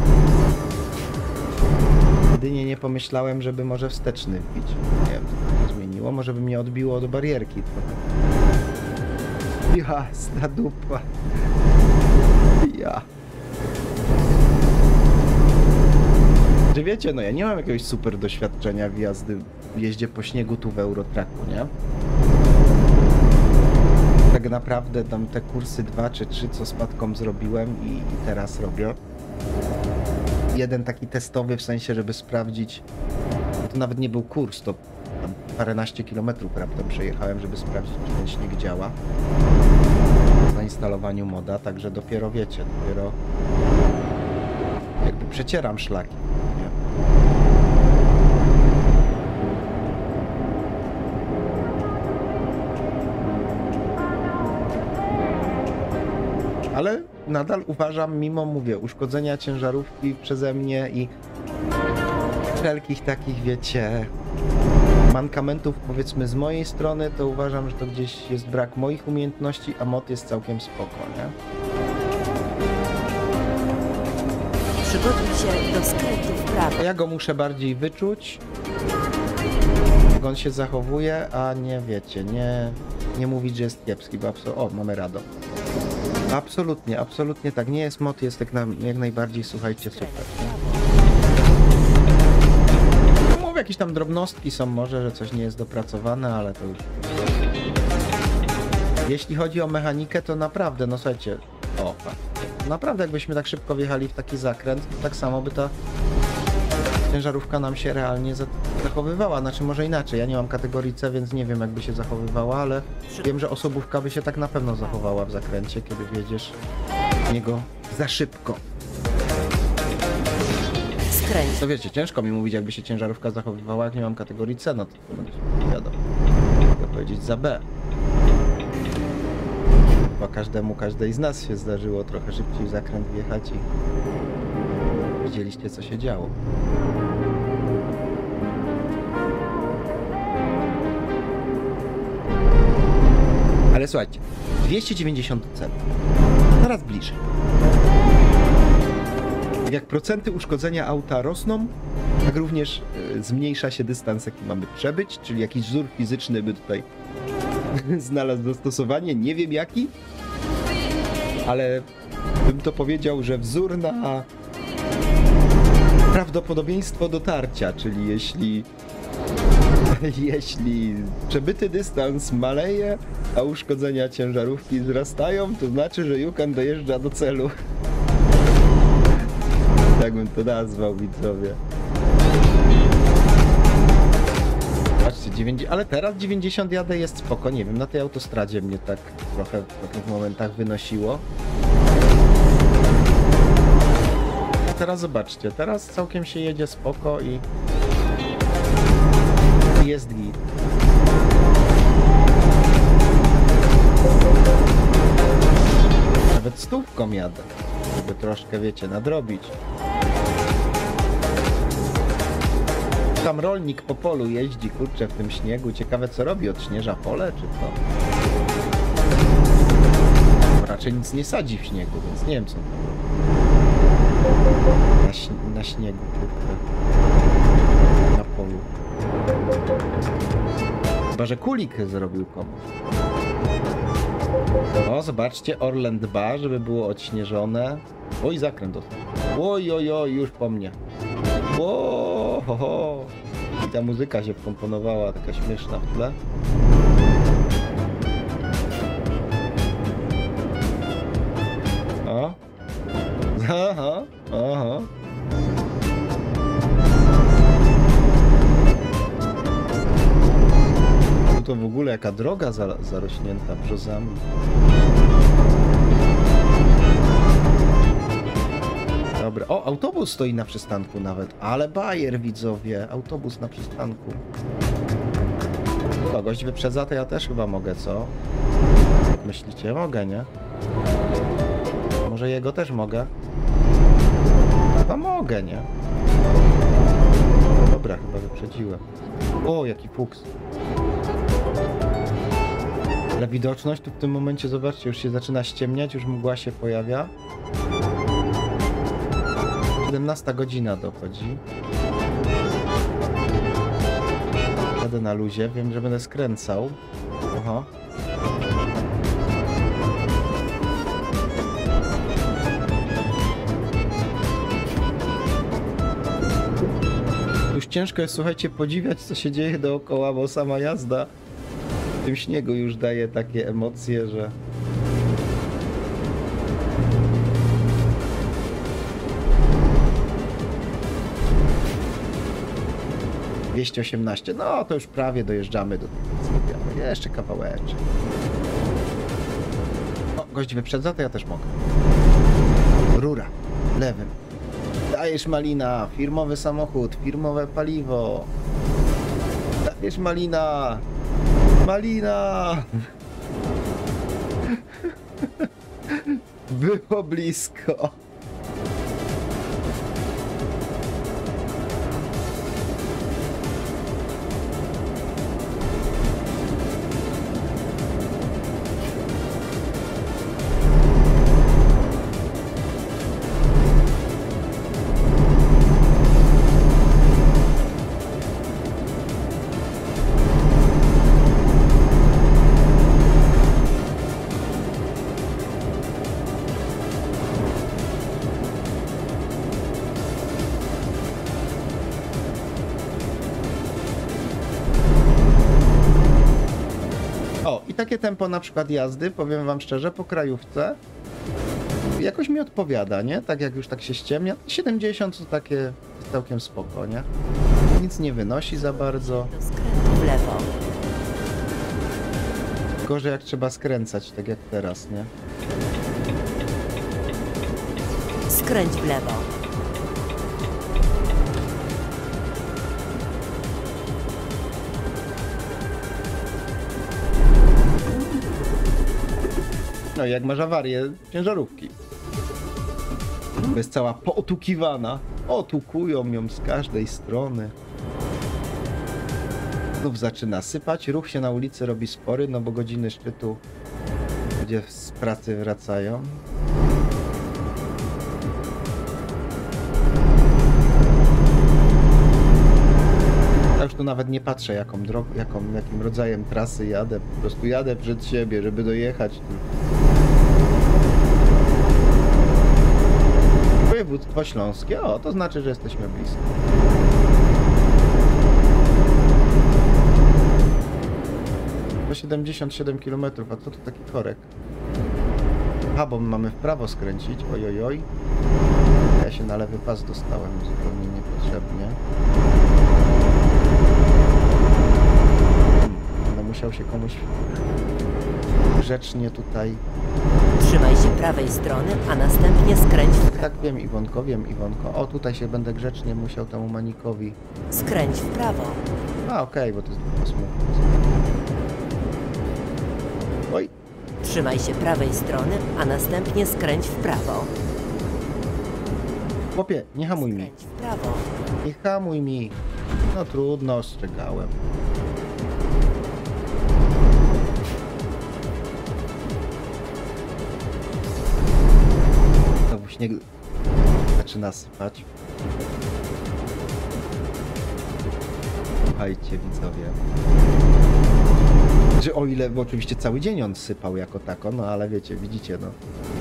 Jedynie nie pomyślałem, żeby może wsteczny wbić. Nie wiem, co to zmieniło. Może by mnie odbiło do barierki trochę. Jasna dupa. Ja. Że wiecie, no ja nie mam jakiegoś super doświadczenia w jeździe po śniegu tu w Eurotracku, nie? Tak naprawdę tam te kursy 2 czy 3, co z Patką zrobiłem i teraz robię. Jeden taki testowy, w sensie, żeby sprawdzić, to nawet nie był kurs, to tam paręnaście kilometrów raptem przejechałem, żeby sprawdzić, czy ten śnieg działa. Na instalowaniu moda, także dopiero wiecie, dopiero jakby przecieram szlaki. Nie? Ale nadal uważam, mimo, mówię, uszkodzenia ciężarówki przeze mnie i wszelkich takich, wiecie, mankamentów, powiedzmy, z mojej strony, to uważam, że to gdzieś jest brak moich umiejętności, a mod jest całkiem spoko, nie? Przygotuj się do skrętu w prawo. Ja go muszę bardziej wyczuć, jak on się zachowuje, a nie, wiecie, nie mówić, że jest kiepski, bo o, mamy radom. Absolutnie, absolutnie tak. Nie jest mod, jest jak najbardziej, słuchajcie, super. Mówię, jakieś tam drobnostki są może, że coś nie jest dopracowane, ale to już... Jeśli chodzi o mechanikę, to naprawdę, no słuchajcie, naprawdę jakbyśmy tak szybko wjechali w taki zakręt, to tak samo by ta ciężarówka nam się realnie zachowywała, znaczy może inaczej, ja nie mam kategorii C, więc nie wiem, jakby się zachowywała, ale wiem, że osobówka by się tak na pewno zachowała w zakręcie, kiedy wjedziesz w niego za szybko. Skręć. To wiecie, ciężko mi mówić, jakby się ciężarówka zachowywała, jak nie mam kategorii C, no to wiadomo, mogę powiedzieć za B. Chyba każdej z nas się zdarzyło trochę szybciej w zakręt wjechać i widzieliście, co się działo. Ale słuchajcie, 290 cent. Coraz bliżej. Jak procenty uszkodzenia auta rosną, tak również zmniejsza się dystans, jaki mamy przebyć, czyli jakiś wzór fizyczny by tutaj znalazł zastosowanie. Nie wiem jaki, ale bym to powiedział, że wzór na prawdopodobieństwo dotarcia, czyli jeśli przebyty dystans maleje, a uszkodzenia ciężarówki wzrastają, to znaczy, że Yukan dojeżdża do celu. Tak bym to nazwał, widzowie. Patrzcie, ale teraz 90 jadę, jest spoko, nie wiem, na tej autostradzie mnie tak trochę w pewnych momentach wynosiło. A teraz zobaczcie, teraz całkiem się jedzie spoko i jest git. Nawet stówką jadę, żeby troszkę, wiecie, nadrobić. Tam rolnik po polu jeździ, kurczę, w tym śniegu. Ciekawe, co robi, odśnieża pole, czy co? Raczej nic nie sadzi w śniegu, więc nie wiem, co na śniegu, kurczę, na polu. Chyba że kulik zrobił komuś. O, zobaczcie, Orlen dba, żeby było odśnieżone. Oj, zakręt dostał. Oj, oj, oj, już po mnie. O, ho, ho. I ta muzyka się wkomponowała, taka śmieszna w tle. O. Aha, aha. To w ogóle jaka droga zarośnięta brzozami. Dobra. O, autobus stoi na przystanku nawet. Ale bajer, widzowie. Autobus na przystanku. Kogoś wyprzedza, to ja też chyba mogę, co? Jak myślicie? Mogę, nie? Może jego też mogę? Chyba mogę, nie? Dobra, chyba wyprzedziłem. O, jaki fuks. Ale widoczność tu w tym momencie, zobaczcie, już się zaczyna ściemniać, już mgła się pojawia. 17 godzina dochodzi. Jadę na luzie, wiem, że będę skręcał. Oho. Już ciężko jest, słuchajcie, podziwiać, co się dzieje dookoła, bo sama jazda w tym śniegu już daje takie emocje, że... 218, no to już prawie dojeżdżamy do tego. Jeszcze kawałeczek. O, gość wyprzedza, to ja też mogę. Rura, lewym. Dajesz malina, firmowy samochód, firmowe paliwo. Dajesz malina. Malina! Było blisko. Takie tempo na przykład jazdy, powiem wam szczerze, po krajówce jakoś mi odpowiada, nie? Tak jak już tak się ściemnia. 70 to takie całkiem spoko, nie? Nic nie wynosi za bardzo. Skręt w lewo. Gorzej jak trzeba skręcać, tak jak teraz, nie? Skręć w lewo. No jak masz awarię ciężarówki. Bo jest cała pootukiwana. Otukują ją z każdej strony. Znów zaczyna sypać. Ruch się na ulicy robi spory, no bo godziny szczytu ludzie z pracy wracają. Ja już tu nawet nie patrzę, jaką drogą, jakim rodzajem trasy jadę. Po prostu jadę przed siebie, żeby dojechać. Województwo śląskie, o, to znaczy, że jesteśmy blisko. To 77 km, a co to taki korek? Aha, bo my mamy w prawo skręcić, ojojoj. Ja się na lewy pas dostałem zupełnie niepotrzebnie. Będę musiał się komuś grzecznie tutaj... Trzymaj się prawej strony, a następnie skręć w prawo. Tak, wiem, Iwonko, wiem, Iwonko. O, tutaj się będę grzecznie musiał temu manikowi... Skręć w prawo. A, okej, bo to jest posmutne. Oj. Trzymaj się prawej strony, a następnie skręć w prawo. Chłopie, nie hamuj mi. Skręć w prawo. Nie hamuj mi. No trudno, ostrzegałem. Znowu śnieg zaczyna sypać. Słuchajcie, widzowie. Że o ile, bo oczywiście cały dzień on sypał jako tako, no ale wiecie, widzicie, no.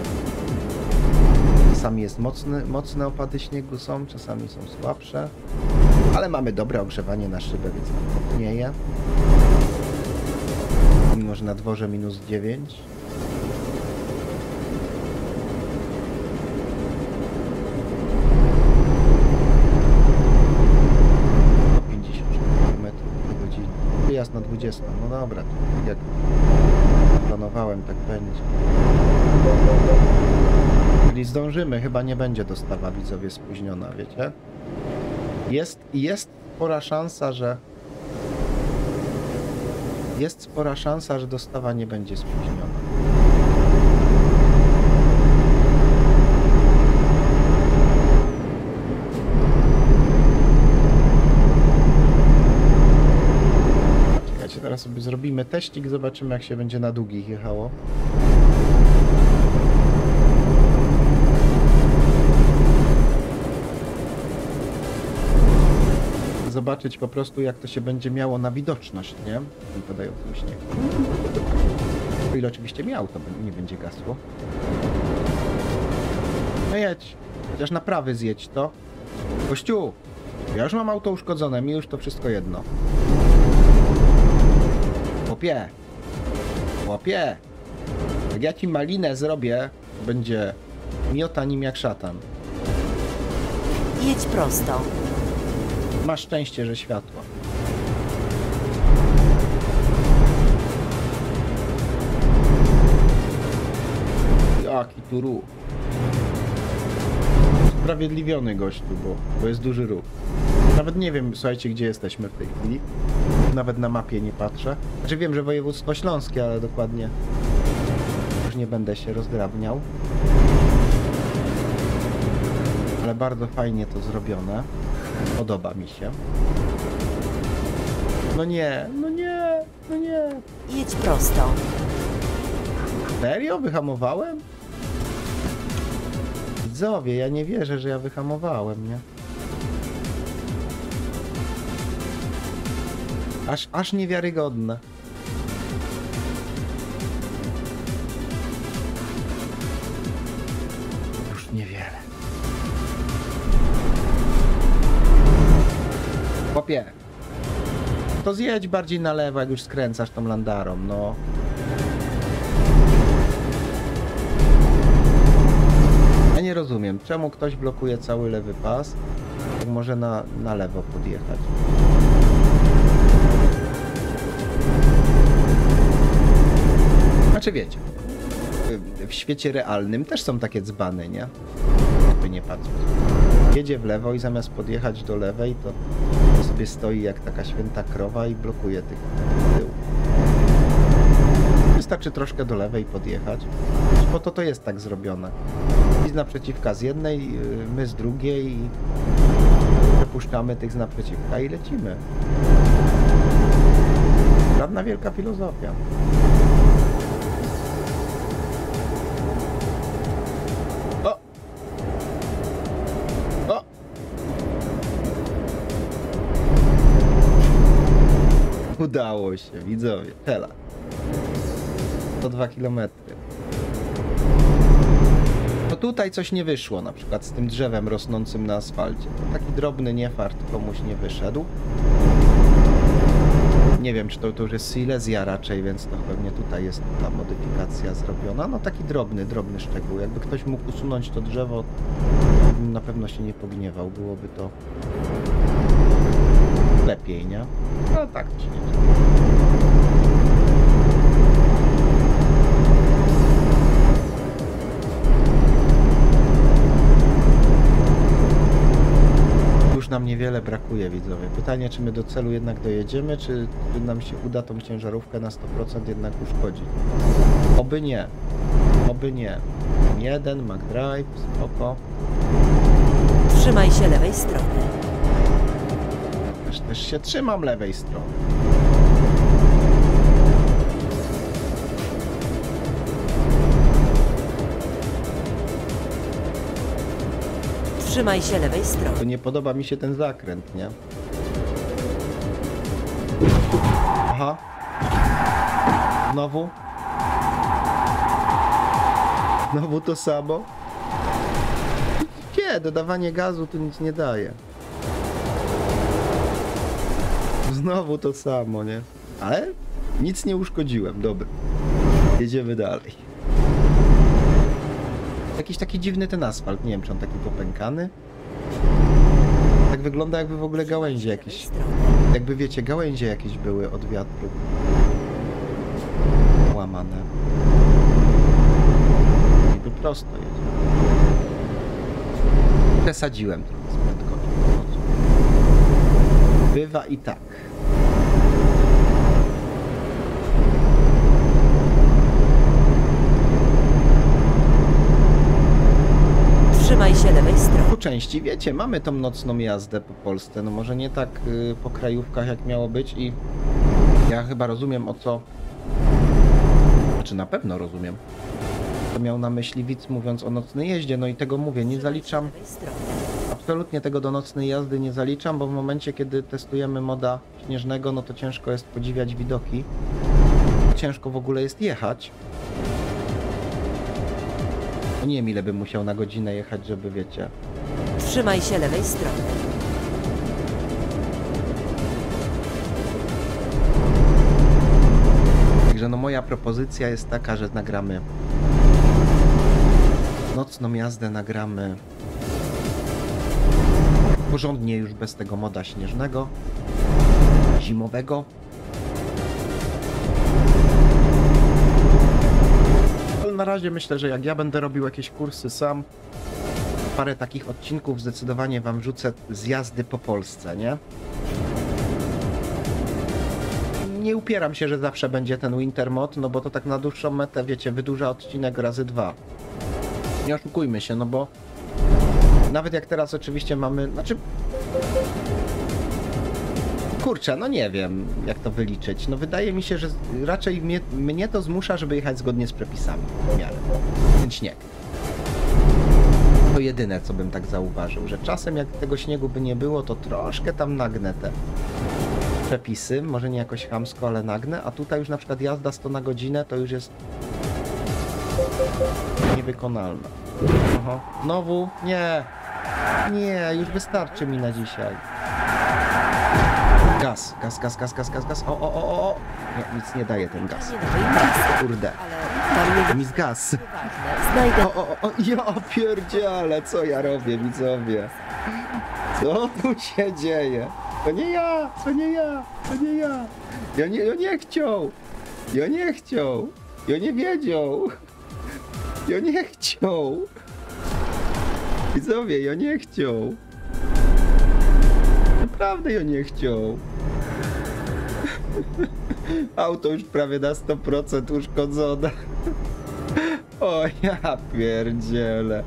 Czasami jest mocne opady śniegu są, czasami są słabsze. Ale mamy dobre ogrzewanie na szybę, więc nie je. Mimo że na dworze minus 9. Wyjazd na 20. No dobra, jak planowałem, tak będzie. Czyli zdążymy, chyba nie będzie dostawa, widzowie, spóźniona, wiecie? Jest spora szansa, że... Jest spora szansa, że dostawa nie będzie spóźniona. teścik, zobaczymy jak się będzie na długich jechało. Zobaczyć po prostu jak to się będzie miało na widoczność, nie? Ten padający śnieg. O ile oczywiście miał, to nie będzie gasło. No jedź. Chociaż na prawy zjedź to. Gościu! Ja już mam auto uszkodzone, mi już to wszystko jedno. Chłopie! Chłopie! Jak ja ci malinę zrobię, to będzie miota nim jak szatan. Jedź prosto. Masz szczęście, że światła. Jaki tu ruch. Usprawiedliwiony gościu, bo jest duży ruch. Nawet nie wiem, słuchajcie, gdzie jesteśmy w tej chwili. Nawet na mapie nie patrzę. Znaczy wiem, że województwo śląskie, ale dokładnie już nie będę się rozdrabniał. Ale bardzo fajnie to zrobione. Podoba mi się. No nie, no nie, no nie. Jedź prosto. Serio? Wyhamowałem? Widzowie, ja nie wierzę, że ja wyhamowałem, nie? Aż niewiarygodne. Już niewiele. Chłopie, to zjedź bardziej na lewo, jak już skręcasz tą landarą, no. Ja nie rozumiem, czemu ktoś blokuje cały lewy pas, jak może na lewo podjechać. Znaczy wiecie, w świecie realnym też są takie dzbany, nie? Jakby nie patrzeć. Jedzie w lewo i zamiast podjechać do lewej, to sobie stoi jak taka święta krowa i blokuje tych tyłów. Wystarczy troszkę do lewej podjechać, bo to jest tak zrobione. I z naprzeciwka z jednej, my z drugiej i przepuszczamy tych z naprzeciwka i lecimy. Żadna wielka filozofia. Udało się, widzowie. Hela. 102 km. No tutaj coś nie wyszło, na przykład z tym drzewem rosnącym na asfalcie. Taki drobny niefart komuś nie wyszedł. Nie wiem, czy to już jest Silesia raczej, więc to pewnie tutaj jest ta modyfikacja zrobiona. No taki drobny szczegół. Jakby ktoś mógł usunąć to drzewo, na pewno się nie pogniewał. Byłoby to lepiej, nie? No tak to się nie dzieje. Już nam niewiele brakuje, widzowie. Pytanie, czy my do celu jednak dojedziemy, czy nam się uda tą ciężarówkę na 100% jednak uszkodzić. Oby nie. Oby nie. Jeden, McDrive, spoko. Trzymaj się lewej strony. Też się trzymam lewej strony. Trzymaj się lewej strony. To nie podoba mi się ten zakręt, nie? Aha. Znowu? Znowu to samo? Nie, dodawanie gazu tu nic nie daje. Znowu to samo, nie? Ale nic nie uszkodziłem, dobra. Jedziemy dalej. Jakiś taki dziwny ten asfalt, nie wiem, czy on taki popękany. Tak wygląda, jakby w ogóle gałęzie jakieś... Jakby wiecie, gałęzie jakieś były od wiatru. Łamane. I tu prosto jedzie. Przesadziłem trochę z prędkością. Bywa i tak. Trzymaj się lewej strony. Po części, wiecie, mamy tą nocną jazdę po Polsce, no może nie tak po krajówkach jak miało być i Ja chyba rozumiem, o co... Znaczy na pewno rozumiem. Co miał na myśli widz, mówiąc o nocnej jeździe. No i tego mówię, nie zaliczam. Absolutnie tego do nocnej jazdy nie zaliczam, bo w momencie, kiedy testujemy moda śnieżnego, no to ciężko jest podziwiać widoki. Ciężko w ogóle jest jechać. No nie wiem, ile bym musiał na godzinę jechać, żeby, wiecie... Trzymaj się lewej strony. Także no moja propozycja jest taka, że nagramy nocną jazdę, nagramy porządnie już bez tego moda śnieżnego, zimowego. Ale na razie myślę, że jak ja będę robił jakieś kursy sam, parę takich odcinków zdecydowanie wam wrzucę z jazdy po Polsce, nie? Nie upieram się, że zawsze będzie ten winter mod, no bo to tak na dłuższą metę, wiecie, wydłuża odcinek razy 2. Nie oszukujmy się, no bo nawet jak teraz oczywiście mamy, znaczy... Kurczę, no nie wiem, jak to wyliczyć. No wydaje mi się, że raczej mnie to zmusza, żeby jechać zgodnie z przepisami w miarę. Ten śnieg. To jedyne, co bym tak zauważył, że czasem jak tego śniegu by nie było, to troszkę tam nagnę te przepisy, może nie jakoś chamsko, ale nagnę, a tutaj już na przykład jazda 100 na godzinę to już jest niewykonalna. Oho, znowu? Nie, nie, już wystarczy mi na dzisiaj. Gaz, gaz, gaz, gaz, gaz, gaz, gaz, o. Nie, nic nie daje ten gaz. Kurde, mi z gaz. Znajdę... Ja pierdziele, co ja robię, widzowie? Co tu się dzieje? To nie ja, to nie ja, to nie ja. Ja nie chciał. Ja nie chciał. Ja nie wiedział. Ja nie chciał. Widzowie, ja nie chciał. Naprawdę ja nie chciał. Auto już prawie na 100% uszkodzone. O ja pierdzielę.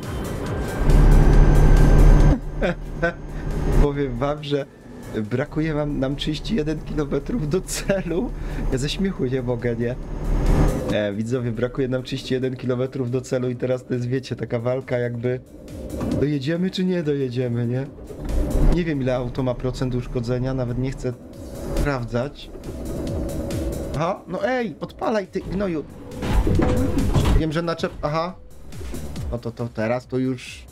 Powiem wam, że brakuje nam 31 km do celu. Ja ze śmiechu nie mogę, nie? Widzowie, brakuje nam 31 km do celu i teraz to jest, wiecie, taka walka jakby dojedziemy czy nie dojedziemy, nie? Nie wiem, ile auto ma procent uszkodzenia, nawet nie chcę sprawdzać. Aha, no ej, odpalaj ty gnoju. Wiem, że naczep... Aha. No to teraz to już...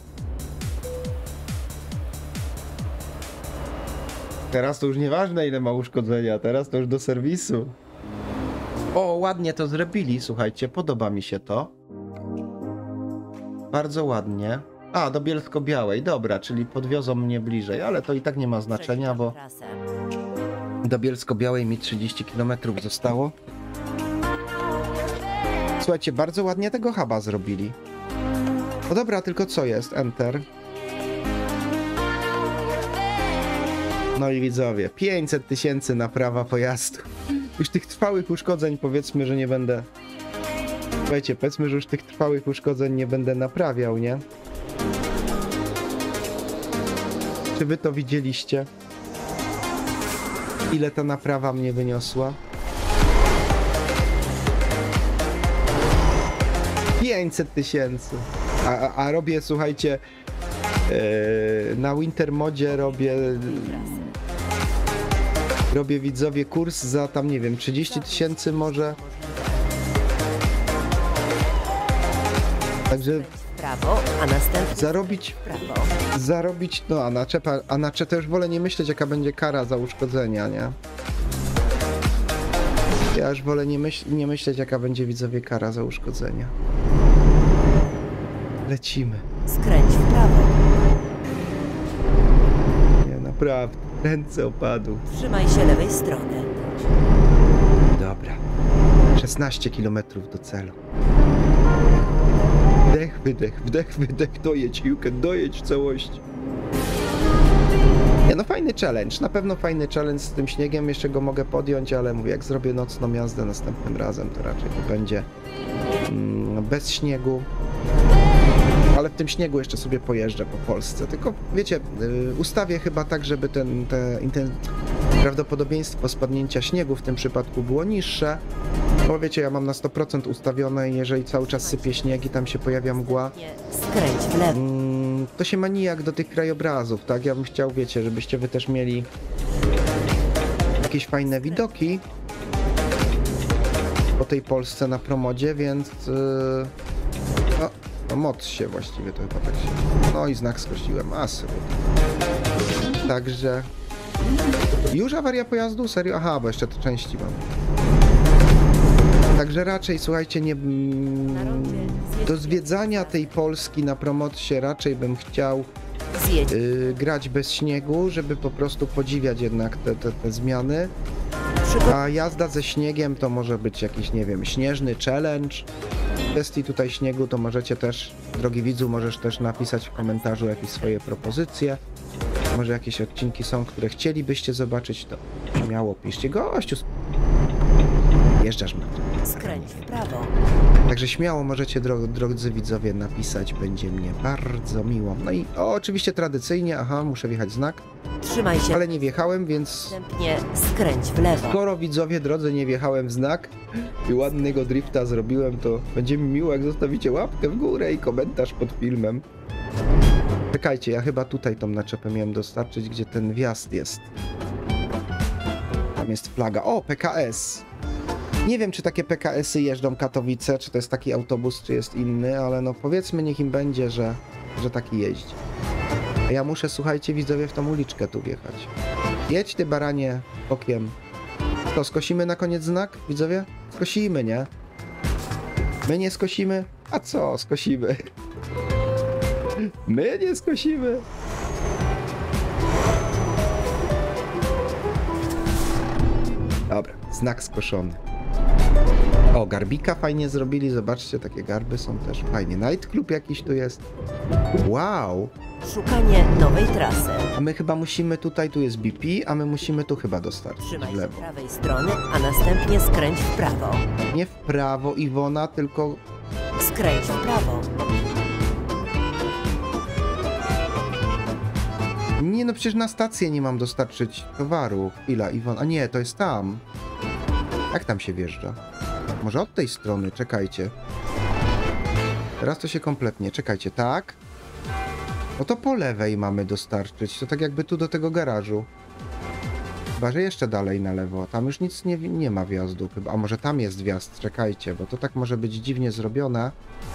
Teraz to już nieważne, ile ma uszkodzenia, teraz to już do serwisu. O, ładnie to zrobili, słuchajcie, podoba mi się to. Bardzo ładnie. A, do Bielsko-Białej, dobra, czyli podwiozą mnie bliżej, ale to i tak nie ma znaczenia, bo do Bielsko-Białej mi 30 km zostało. Słuchajcie, bardzo ładnie tego huba zrobili. No dobra, tylko co jest? Enter. No i widzowie, 500 000 naprawa pojazdu. Już tych trwałych uszkodzeń powiedzmy, że nie będę... Słuchajcie, powiedzmy, że już tych trwałych uszkodzeń nie będę naprawiał, nie? Czy wy to widzieliście? Ile ta naprawa mnie wyniosła? 500 000. A robię, słuchajcie, na Winter Modzie robię widzowie kurs za tam, nie wiem, 30 000 może. Także prawo, a następnie zarobić, no a naczepę już wolę nie myśleć, jaka będzie kara za uszkodzenia, nie? Ja już wolę nie myśleć, jaka będzie, widzowie, kara za uszkodzenia. Lecimy. Skręć w prawo. Nie, naprawdę, ręce opadły. Trzymaj się lewej strony. Dobra. 16 km do celu. Wdech, wydech, wdech, wydech, dojedź, Juken, dojedź w całości. Nie, no fajny challenge, na pewno fajny challenge z tym śniegiem, jeszcze go mogę podjąć, ale mówię, jak zrobię nocną jazdę następnym razem, to raczej to będzie bez śniegu. Ale w tym śniegu jeszcze sobie pojeżdżę po Polsce, tylko wiecie, ustawię chyba tak, żeby Prawdopodobieństwo spadnięcia śniegu w tym przypadku było niższe, bo wiecie, ja mam na 100% ustawione i jeżeli cały czas sypie śnieg i tam się pojawia mgła, Skręć w lewo. to się ma nijak do tych krajobrazów, tak? Ja bym chciał, wiecie, żebyście wy też mieli jakieś fajne widoki po tej Polsce na promodzie, więc no moc się właściwie to chyba tak się... No i znak skosiłem, także... Już awaria pojazdu? Serio? Aha, bo jeszcze te części mam. Także raczej, słuchajcie, nie... Do zwiedzania tej Polski na promocie raczej bym chciał grać bez śniegu, żeby po prostu podziwiać jednak te zmiany. A jazda ze śniegiem to może być jakiś, nie wiem, śnieżny challenge. W kwestii tutaj śniegu to możecie też, drogi widzu, możesz też napisać w komentarzu jakieś swoje propozycje. Może jakieś odcinki są, które chcielibyście zobaczyć, to śmiało piszcie. Gościu, jeżdżasz mnie. Skręć w prawo. Także śmiało możecie, drodzy widzowie, napisać, będzie mnie bardzo miło. No i oczywiście tradycyjnie, muszę wjechać znak, Trzymaj się. ale nie wjechałem, więc Następnie skręć w lewo. skoro widzowie, drodzy, nie wjechałem w znak i ładnego drifta zrobiłem, to będzie mi miło, jak zostawicie łapkę w górę i komentarz pod filmem. Czekajcie, ja chyba tutaj tą naczepę miałem dostarczyć, gdzie ten wjazd jest. Tam jest flaga. O, PKS. Nie wiem, czy takie PKS-y jeżdżą Katowice, czy to jest taki autobus, czy jest inny, ale no powiedzmy, niech im będzie, że taki jeździ. A ja muszę, słuchajcie, widzowie, w tą uliczkę tu wjechać. Jedź ty, baranie, bokiem. To skosimy na koniec znak, widzowie? Skosimy, nie? My nie skosimy? A co skosimy? My nie skosimy. Dobra, znak skoszony. O, garbika fajnie zrobili, zobaczcie, takie garby są też fajnie. Nightclub jakiś tu jest. Wow! Szukanie nowej trasy. A my chyba musimy tutaj, tu jest BP, a my musimy tu chyba dostarczyć Trzymaj w się lewo. prawej strony, a następnie skręć w prawo. Nie w prawo, Iwona, tylko... Skręć w prawo. Nie, no przecież na stację nie mam dostarczyć towaru. Chwila, Iwona. A nie, to jest tam. Jak tam się wjeżdża? Może od tej strony, czekajcie. Teraz to się kompletnie, czekajcie, tak? No to po lewej mamy dostarczyć, to tak jakby tu do tego garażu. Chyba, że jeszcze dalej na lewo, tam już nic nie ma wjazdu chyba, a może tam jest wjazd, czekajcie, bo to tak może być dziwnie zrobione.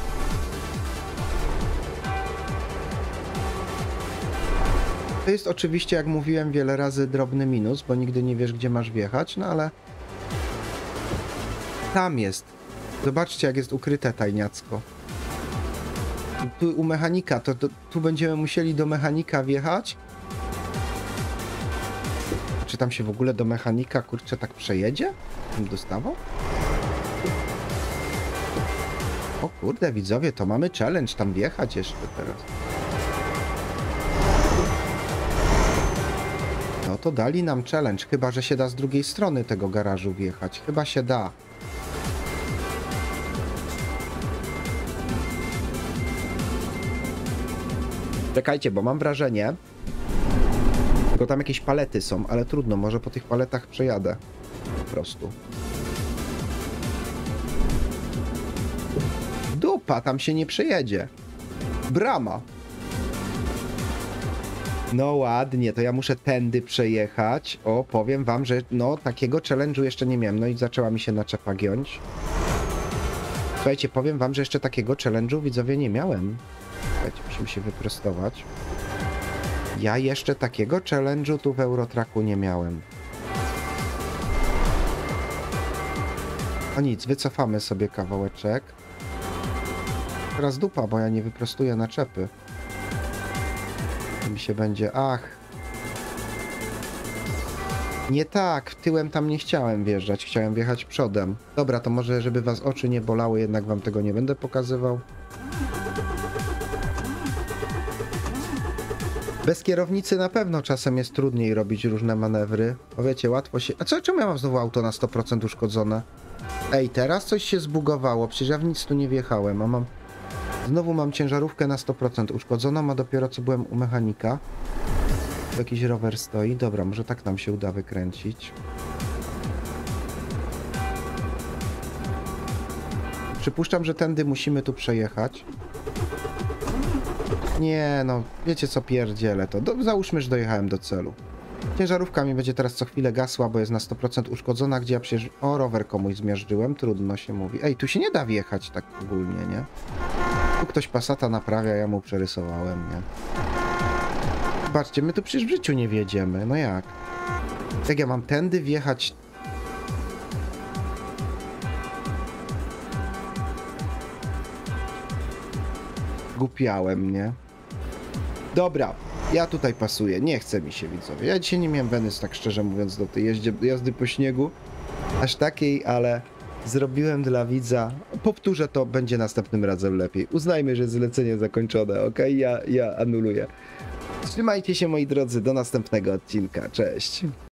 To jest oczywiście, jak mówiłem wiele razy, drobny minus, bo nigdy nie wiesz, gdzie masz wjechać, no ale... Tam jest. Zobaczcie, jak jest ukryte tajniacko. Tu u mechanika, tu będziemy musieli do mechanika wjechać. Czy tam się w ogóle do mechanika, kurczę, tak przejedzie? Tym dostawą? O kurde, widzowie, to mamy challenge tam wjechać jeszcze teraz. No to dali nam challenge, chyba że się da z drugiej strony tego garażu wjechać. Chyba się da. Czekajcie, bo mam wrażenie, tylko tam jakieś palety są, ale trudno, może po tych paletach przejadę. Po prostu. Dupa, tam się nie przejedzie. Brama. No ładnie, to ja muszę tędy przejechać. O, powiem wam, że no takiego challenge'u jeszcze nie miałem. No i zaczęła mi się naczepa giąć. Słuchajcie, powiem wam, że jeszcze takiego challenge'u, widzowie, nie miałem. Słuchajcie, musimy się wyprostować. Ja jeszcze takiego challenge'u tu w Eurotracku nie miałem. No nic, wycofamy sobie kawałeczek. Teraz dupa, bo ja nie wyprostuję naczepy. Mi się będzie... Ach. Nie tak, tyłem tam nie chciałem wjeżdżać, chciałem wjechać przodem. Dobra, to może, żeby was oczy nie bolały, jednak wam tego nie będę pokazywał. Bez kierownicy na pewno czasem jest trudniej robić różne manewry. Bo wiecie, łatwo się... A czemu ja mam znowu auto na 100% uszkodzone? Ej, teraz coś się zbugowało, przecież ja w nic tu nie wjechałem, a mam... Znowu mam ciężarówkę na 100% uszkodzoną, a dopiero co byłem u mechanika. Jakiś rower stoi. Dobra, może tak nam się uda wykręcić. Przypuszczam, że tędy musimy tu przejechać. Nie, no, wiecie co, pierdzielę to. Załóżmy, że dojechałem do celu. Ciężarówka mi będzie teraz co chwilę gasła, bo jest na 100% uszkodzona, gdzie ja przecież... O, rower komuś zmiażdżyłem, trudno się mówi. Ej, tu się nie da wjechać tak ogólnie, nie? Tu ktoś Passata naprawia, ja mu przerysowałem, nie? Zobaczcie, my tu przecież w życiu nie wjedziemy, no jak? Jak ja mam tędy wjechać... Głupiałem, nie? Dobra, ja tutaj pasuję, nie chce mi się, widzowie. Ja dzisiaj nie miałem weny, tak szczerze mówiąc, do tej jazdy po śniegu. Aż takiej, ale zrobiłem dla widza. Powtórzę to, będzie następnym razem lepiej. Uznajmy, że zlecenie zakończone, ok? Ja anuluję. Trzymajcie się, moi drodzy, do następnego odcinka. Cześć!